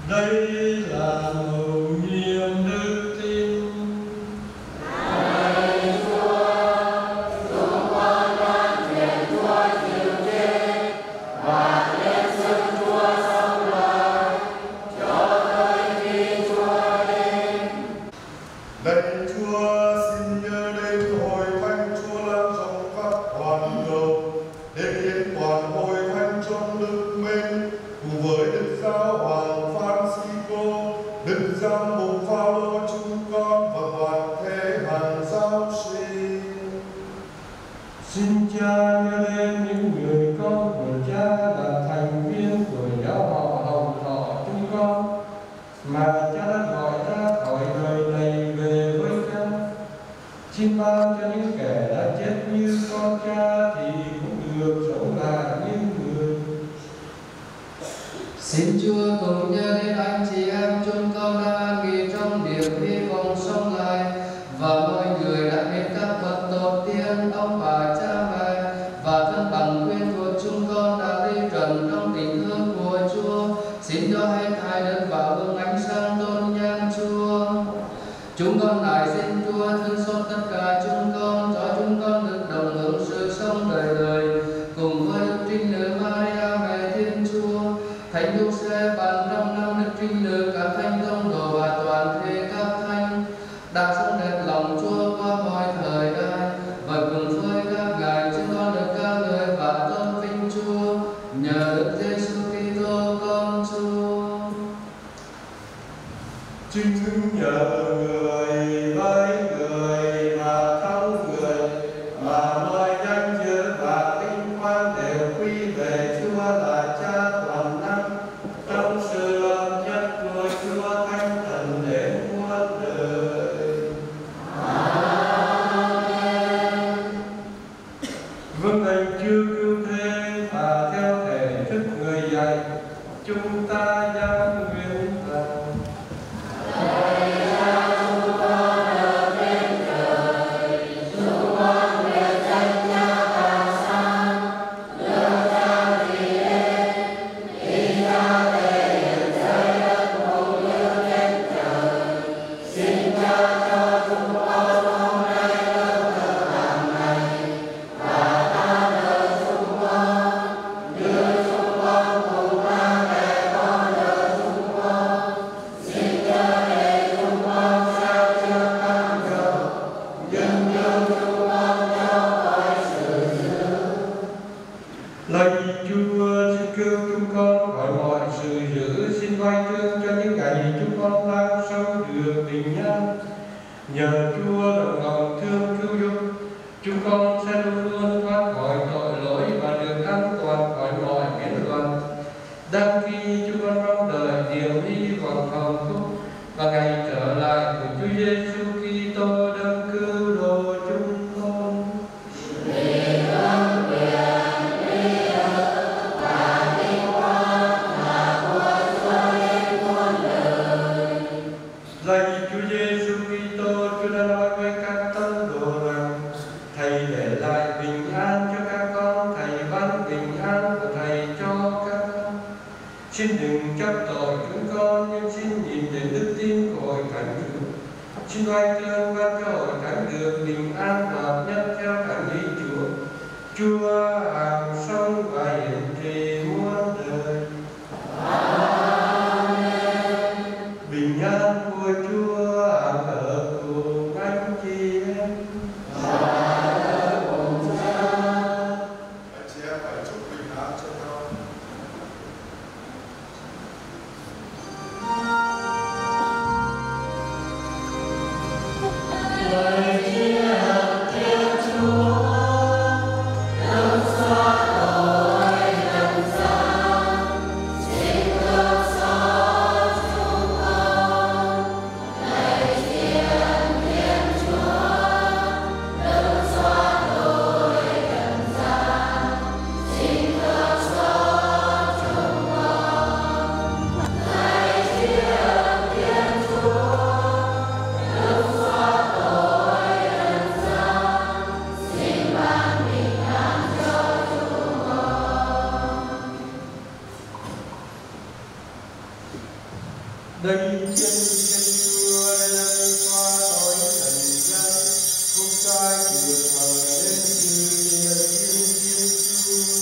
[SPEAKER 5] Đây là mầu nhiệm đức tin.
[SPEAKER 6] Lạy Chúa, xin nhớ đến hội thánh Chúa lan rộng khắp toàn cầu, để hiện toàn hội thánh trong đức mến, cùng với Đức Giáo Hoàng Francisco, Đức Giám mục Phaolô chúng con và toàn thể hàng giáo sĩ.
[SPEAKER 5] Xin Cha nhớ đến những người con của Cha là thành viên của giáo họ Hồng Thọ chúng con, mà Cha đã gọi ra khỏi đời này về với Cha. Xin ban cho những kẻ đã chết như con Cha thì cũng được sống lại như người.
[SPEAKER 7] Xin Chúa cùng nhớ đến anh chị em chúng con đang an nghỉ trong niềm hy vọng sống lại, và mọi người đã biết các bậc tổ tiên, ông bà, cha mẹ và thân bằng quyến thuộc chúng con đã đi trần trong tình thương của Chúa. Xin cho hết thảy được vào hương ánh sáng tôn nhân Chúa. Chúng con lại xin Chúa thương xót tất cả chúng con, cho chúng con được đồng hưởng sự sống đời đời cùng với Đức Trinh Nữ Maria mẹ Thiên Chúa, Thánh Giuse ban trăm năm Đức Trinh Nữ, các thánh tông đồ và toàn thể các thánh đã sống đẹp lòng Chúa qua mọi thời đại, và cùng với các ngài chúng con được ca ngợi và tôn vinh Chúa nhờ Đức Giêsu Kitô con Chúa.
[SPEAKER 5] Chính nhờ người với người và trong người mà mọi danh dự và vinh quang đều quy về Chúa là Cha toàn năng, trong sự hợp nhất của Chúa Thánh Thần đến muôn đời. Amen. Vâng lệnh Chúa cứu thế và theo thể thức người dạy, chúng ta dám nguyện rằng lạy Chúa, xin cứu chúng con khỏi mọi sự dữ, xin vai thương cho những ngày chúng con đang sống được bình an. Nhờ Chúa đồng lòng thương cứu giúp, chúng con sẽ luôn luôn thoát khỏi tội lỗi và được an toàn khỏi mọi biến loạn. Đang khi chúng con mong đợi niềm hy vọng hồng phúc và ngày trở lại của Chúa Giêsu Kitô đấng cứu độ chúng con. Lạy Chúa Giêsu Kitô, Chúa đã nói với các tông đồ rằng Thầy để lại bình an cho các con, Thầy ban bình an và Thầy cho các con. Xin đừng trách tội chúng con, nhưng xin nhìn đến đức tin của hội thánh Chúa. Xin oai thương ban cho hội thánh được bình an và hợp nhất theo cảm ý Chúa. Chúa hàng sống và hiện trì muôn đời. Bình an của Chúa ở cùng anh chị em.
[SPEAKER 6] Anh chị em hãy chúc bình an cho nhau.
[SPEAKER 8] Lời chia Thiên Chúa, đấng xóa tội, đấng
[SPEAKER 1] đây trên thiên chúa nơi qua tối trần gian không trai được thờ lên như địa thiên thiên chúa.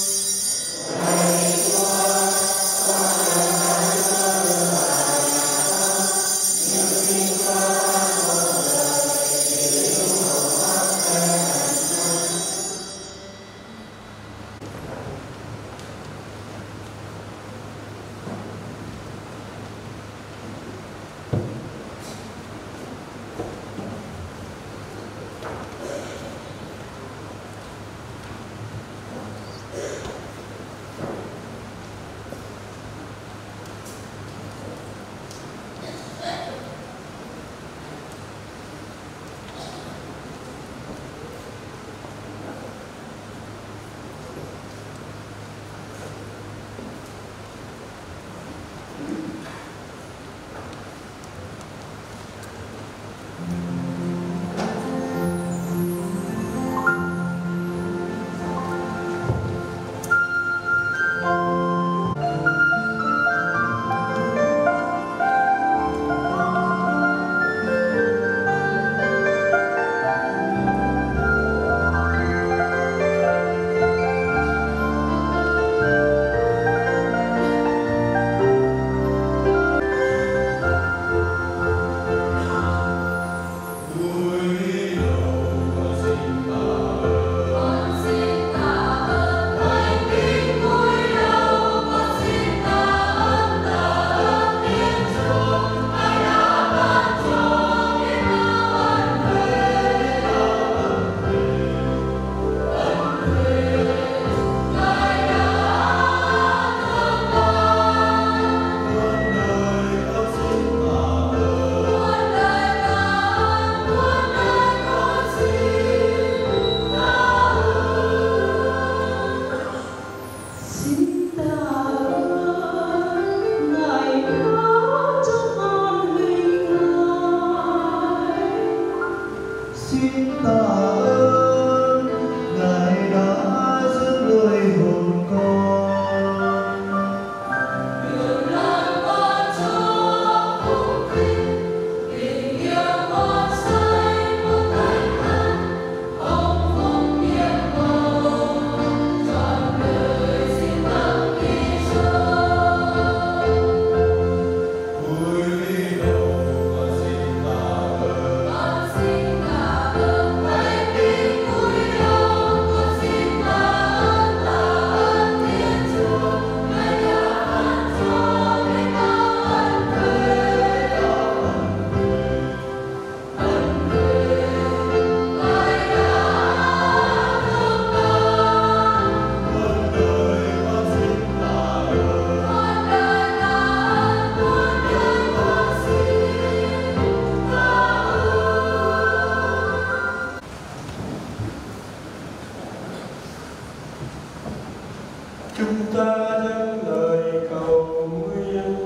[SPEAKER 1] Chúng ta dâng lời cầu nguyện.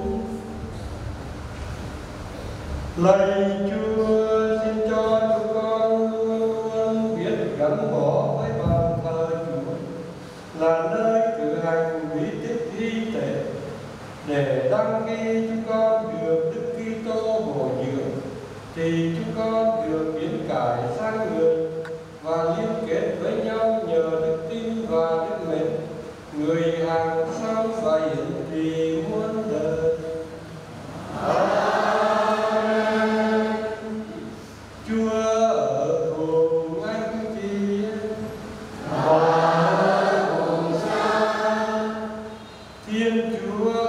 [SPEAKER 1] Lạy Chúa, xin cho chúng con luôn biết gắn bó với bàn thờ Chúa là nơi cử hành bí tích y tế để đăng ký chúng con được Đức Kitô bổ dưỡng, thì chúng con được biến cải sang người và liên kết với nhau nhờ đức tin và đức mến, người hàng sau và hiển thị muôn đời. Amen. Chúa ở cùng anh chị và cùng cha. Thiên Chúa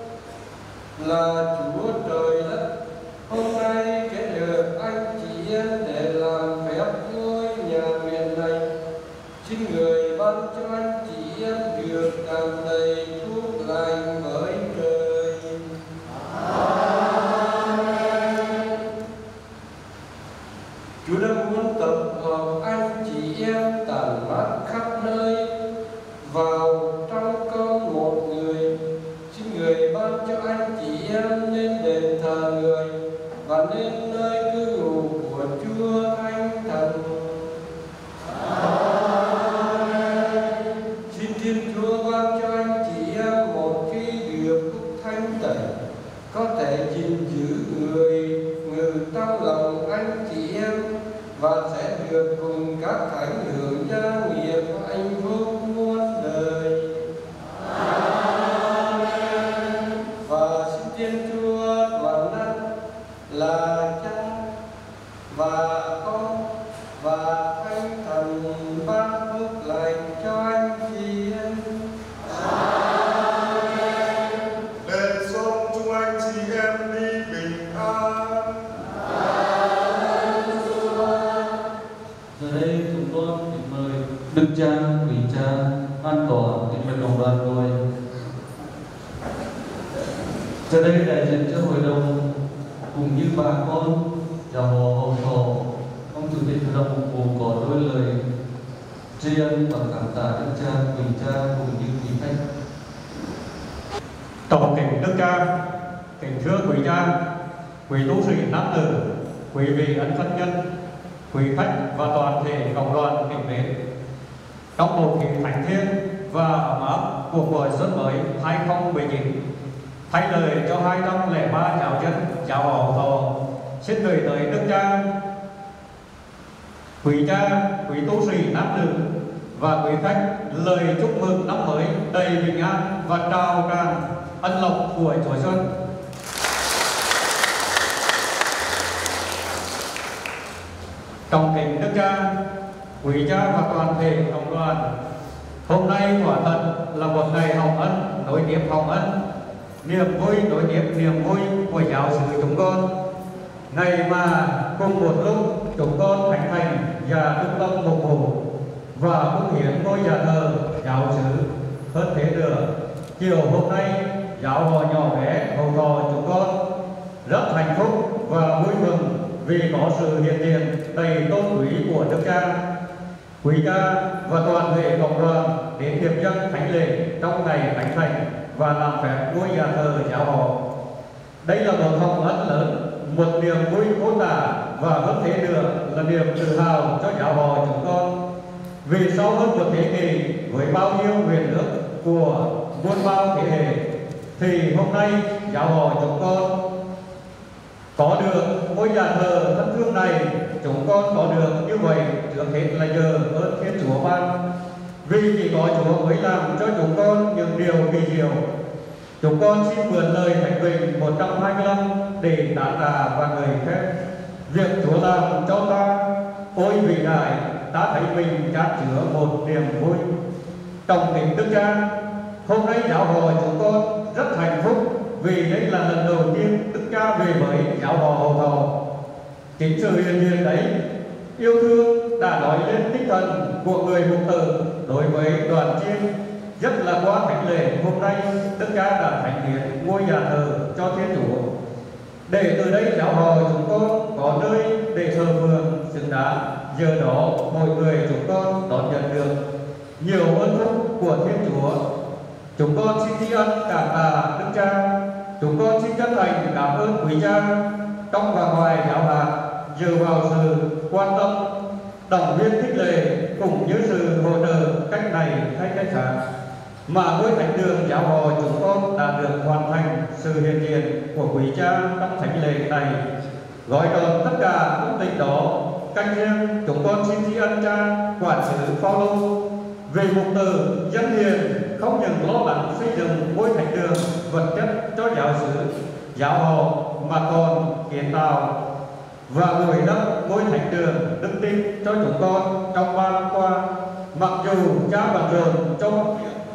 [SPEAKER 1] là Chúa trời đất, hôm nay kết hợp anh chị em để làm phép ngôi nhà miền này. Xin người ban cho anh chị em được tràn đầy phúc lành với trời. Amen. Chúa đã muốn tập hợp anh chị em tản mát khắp nơi vào trong con một người. Xin người ban cho anh chị em nên đền thờ người và nên nơi cư ngụ của Chúa Thánh Thần. Amen. Xin Thiên Chúa ban cho anh chị em một khi được phúc thánh tẩy có thể sẽ gìn giữ người ngự trong lòng anh chị em và sẽ được cùng các thánh hưởng gia nghiệp hạnh phúc muôn đời. Amen. Và xin Thiên Chúa toàn năng là Cha và Con và Thánh Thần ban phước lành cho anh chị em.
[SPEAKER 6] Amen. Để sống chúng anh chị em đi bình an.
[SPEAKER 2] Giờ đây chúng con kính mời Đức Cha, Quý Cha, an tòa kính mời đồng đoàn ngồi. Giờ đây đại diện cho hội đồng cũng như bà con, giáo họ hậu thọ, ông chủ tịch hội đồng phục vụ có đôi lời tri ân và cảm tạ Đức Cha, Quý Cha cũng như quý khách.
[SPEAKER 8] Tổng kính Đức Cha, kính thưa quý cha, quý tu sĩ nam tử, quý vị ân thân nhân, quý khách và toàn thể cộng đoàn kính mến. Trong bầu khí thánh thiêng và ấm áp của mùa xuân mới hai không một chín, thay lời cho hai trăm lẻ ba giáo dân giáo họ thọ xin gửi tới Đức Cha, quý cha, quý tu sĩ nam tử và quý khách lời chúc mừng năm mới đầy bình an và trao tràn ân lộc của Chúa Xuân. Trọng kính Đức Cha, quý cha và toàn thể cộng đoàn, hôm nay quả thật là một ngày hồng ân nối tiếp hồng ân, niềm vui nối tiếp niềm vui của giáo xứ chúng con. Ngày mà cùng một lúc chúng con thành thành và trung tâm phục vụ và cúng hiến ngôi nhà thờ giáo xứ. Hơn thế nữa, chiều hôm nay giáo họ nhỏ bé hậu thọ chúng con rất hạnh phúc và vui mừng vì có sự hiện diện đầy tôn quý của Đức Cha, quý cha và toàn thể cộng đoàn đến tiếp dân thánh lễ trong ngày khánh thành và làm phép ngôi nhà thờ giáo họ. Đây là một hồng ân lớn, một niềm vui vô tả và hơn thế nữa là niềm tự hào cho giáo họ chúng con. Vì sau hơn một thế kỷ với bao nhiêu quyền ước của muôn bao thế hệ, thì hôm nay giáo họ chúng con có được ngôi nhà thờ thân thương này. Chúng con có được như vậy trước hết là nhờ ơn Thiên Chúa ban, vì chỉ có Chúa mới làm cho chúng con những điều kỳ diệu. Chúng con xin mượn lời Thánh Bình một trăm hai mươi lăm để tán tạ và người khác việc Chúa làm cho ta ôi vĩ đại, ta thấy mình chan chứa một niềm vui. Trọng kính Đức Cha, hôm nay giáo hội chúng con rất hạnh phúc vì đây là lần đầu tiên Đức Cha về với giáo họ hậu thọ. Chính sự hiện diện đấy, yêu thương đã nói lên tinh thần của người mục tử đối với đoàn chiên, nhất là qua thánh lễ hôm nay Đức Cha đã thánh hiến ngôi nhà thờ cho Thiên Chúa, để từ đây giáo họ chúng con có nơi để thờ phượng xứng đáng. Giờ đó mọi người chúng con đón nhận được nhiều ơn phúc của Thiên Chúa. Chúng con xin tri ân cảm tạ Đức Cha. Chúng con xin chân thành cảm ơn quý cha trong và ngoài giáo hạt dựa vào sự quan tâm, động viên khích lệ cũng như sự hỗ trợ cách này hay cách khác mà ngôi thánh đường giáo họ chúng con đã được hoàn thành sự hiện diện của quý cha trong thánh lễ này. Gói tròn tất cả công tình đó, cách riêng chúng con xin tri ân cha quản sứ Phaolô về mục tử dân hiền, không những lo lắng xây dựng ngôi thánh đường vật chất cho giáo xứ giáo họ mà còn kiến tạo và bồi đắp ngôi thánh đường đức tin cho chúng con trong ba năm qua. Mặc dù cha bận rộn trong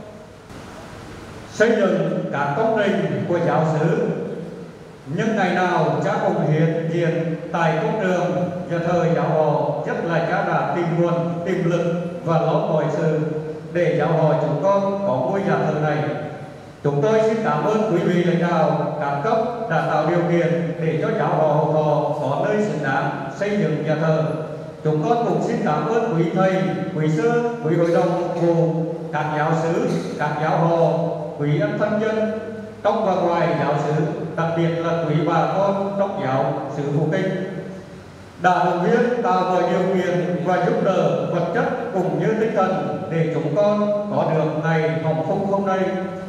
[SPEAKER 8] xây dựng các công trình của giáo xứ, nhưng ngày nào cha cũng hiện diện tại công trường nhà thờ giáo họ, nhất là cha đã tìm nguồn, tìm lực và lo mọi sự để giáo hội chúng con có ngôi nhà thờ này. Chúng tôi xin cảm ơn quý vị lãnh đạo các cấp đã tạo điều kiện để cho giáo hội Hậu Thọ có nơi xứng đáng xây dựng nhà thờ. Chúng con cũng xin cảm ơn quý thầy, quý sư, quý hội đồng phục vụ, các giáo xứ, các giáo họ, quý ân thân nhân trong và ngoài giáo xứ, đặc biệt là quý bà con trong giáo xứ Phú Kinh đã động viên tạo mọi điều kiện và giúp đỡ vật chất cũng như tinh thần để chúng con có được ngày hồng phúc hôm nay.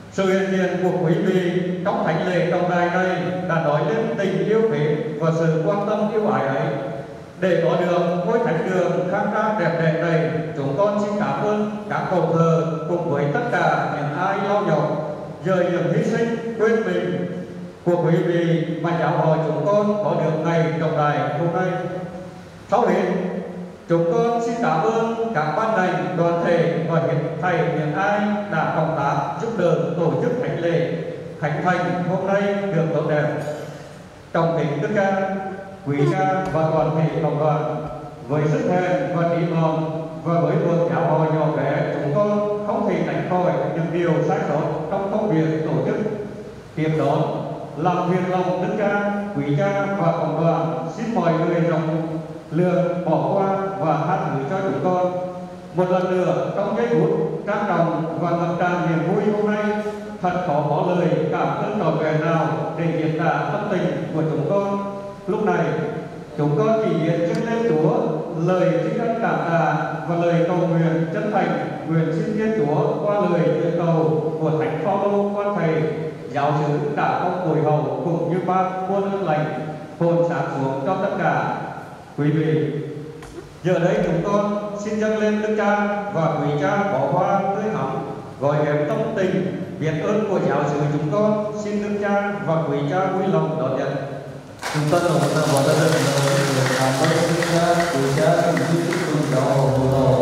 [SPEAKER 8] Sự hiện diện của quý vị trong thánh lễ trọng đại này đã nói lên tình yêu mến và sự quan tâm yêu ái ấy. Để có được ngôi thánh đường khang trang đẹp đẽ này, chúng con xin cảm ơn các cầu thờ cùng với tất cả những ai lao nhọc dời những hy sinh quên mình của quý vị mà giáo hội chúng con có được ngày trọng đại hôm nay. Sau hết, chúng con xin cảm ơn các ban ngành, đoàn thể và hiện thầy những ai đã cộng tác giúp đỡ tổ chức thánh lễ khánh thành hôm nay được tốt đẹp. Trọng kính đức cha, quý cha và toàn thể cộng đoàn, với sức hẹn và trí mong và với một giáo hội nhỏ bé, chúng con không thể tránh khỏi những điều sai sót trong công việc tổ chức tiếp đón làm việc lòng đức cha, quý cha và cộng đoàn. Xin mọi người rộng lượng bỏ qua và tha thứ cho chúng con. Một lần nữa trong giây phút trang trọng và ngập tràn niềm vui hôm nay, thật khó có lời cảm ơn trọn vẹn nào để diễn tả tâm tình của chúng con. Lúc này chúng con chỉ hiện dâng lên Chúa lời tri ân cảm tạ và lời cầu nguyện chân thành, nguyện xin Thiên Chúa qua lời nguyện cầu của Thánh Phaolô quan thầy giáo xứ đã công bồi hậu cũng như ban muôn ơn lành hồn sáng xuống cho tất cả quý vị. Giờ đây chúng con xin dâng lên đức cha và quý cha bỏ hoa tươi ấm gọi em tâm tình biết ơn của giáo xứ chúng con. Xin đức cha và quý cha vui lòng đón nhận.
[SPEAKER 2] Chúng ta đồng ta bỏ ra đất để cảm ơn đức cha, quý cha cùng chúc mừng giáo hội Hồ Lộ.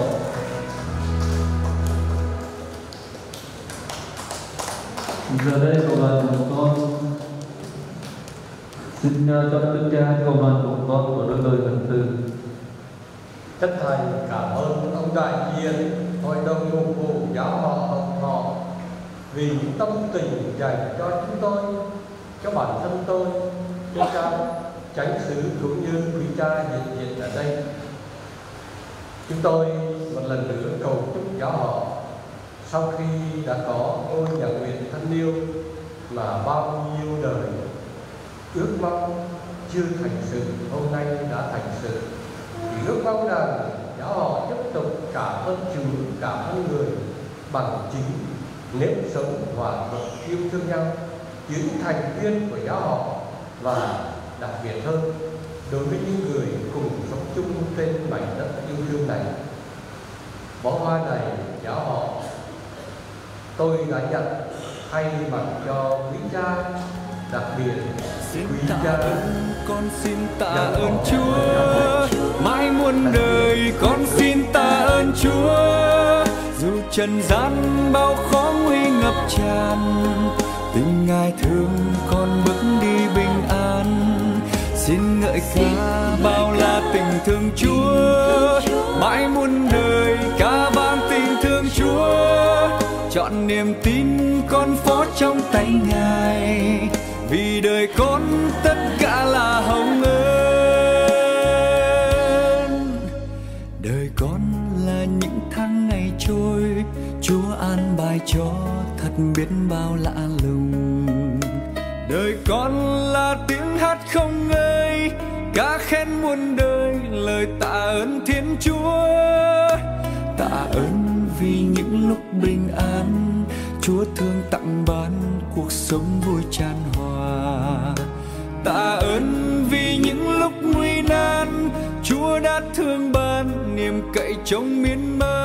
[SPEAKER 2] Giờ đây cộng đoàn chúng con xin cho đức cha cộng đoàn chúng con có đôi lời ân từ.
[SPEAKER 1] Chân thành cảm ơn ông đại diện hội đồng mục vụ giáo họ Hồng Thọ vì tâm tình dành cho chúng tôi, cho bản thân tôi, cho cha chánh xứ cũng như quý cha hiện diện ở đây. Chúng tôi một lần nữa cầu chúc giáo họ sau khi đã có ngôi nhà nguyện thân yêu mà bao nhiêu đời ước mong chưa thành sự, hôm nay đã thành sự. Thì ước mong rằng giáo họ tiếp tục cảm ơn Chúa, cảm ơn người bằng chính nếp sống hòa thuận yêu thương nhau, những thành viên của giáo họ, và đặc biệt hơn đối với những người cùng sống chung trên mảnh đất yêu thương này. Bó hoa này giáo họ tôi đã nhận thay mặt cho quý cha, đặc biệt quý cha.
[SPEAKER 9] Con xin tạ ơn Chúa, mãi muôn đời con xin tạ ơn Chúa. Dù trần gian bao khó nguy ngập tràn, tình Ngài thương con bước đi bình an. Xin ngợi ca bao la tình thương Chúa, mãi muôn đời ca vang tình thương Chúa. Chọn niềm tin con phó trong tay Ngài, vì đời con tất cả là hồng ơn. Đời con là những tháng ngày trôi, Chúa an bài cho thật biết bao lạ lùng. Đời con là tiếng hát không ngơi, ca khen muôn đời lời tạ ơn Thiên Chúa. Tạ ơn vì những lúc bình an, Chúa thương tặng ban cuộc sống vui tràn hòa. Tạ ơn vì những lúc nguy nan, Chúa đã thương ban niềm cậy trong miên man.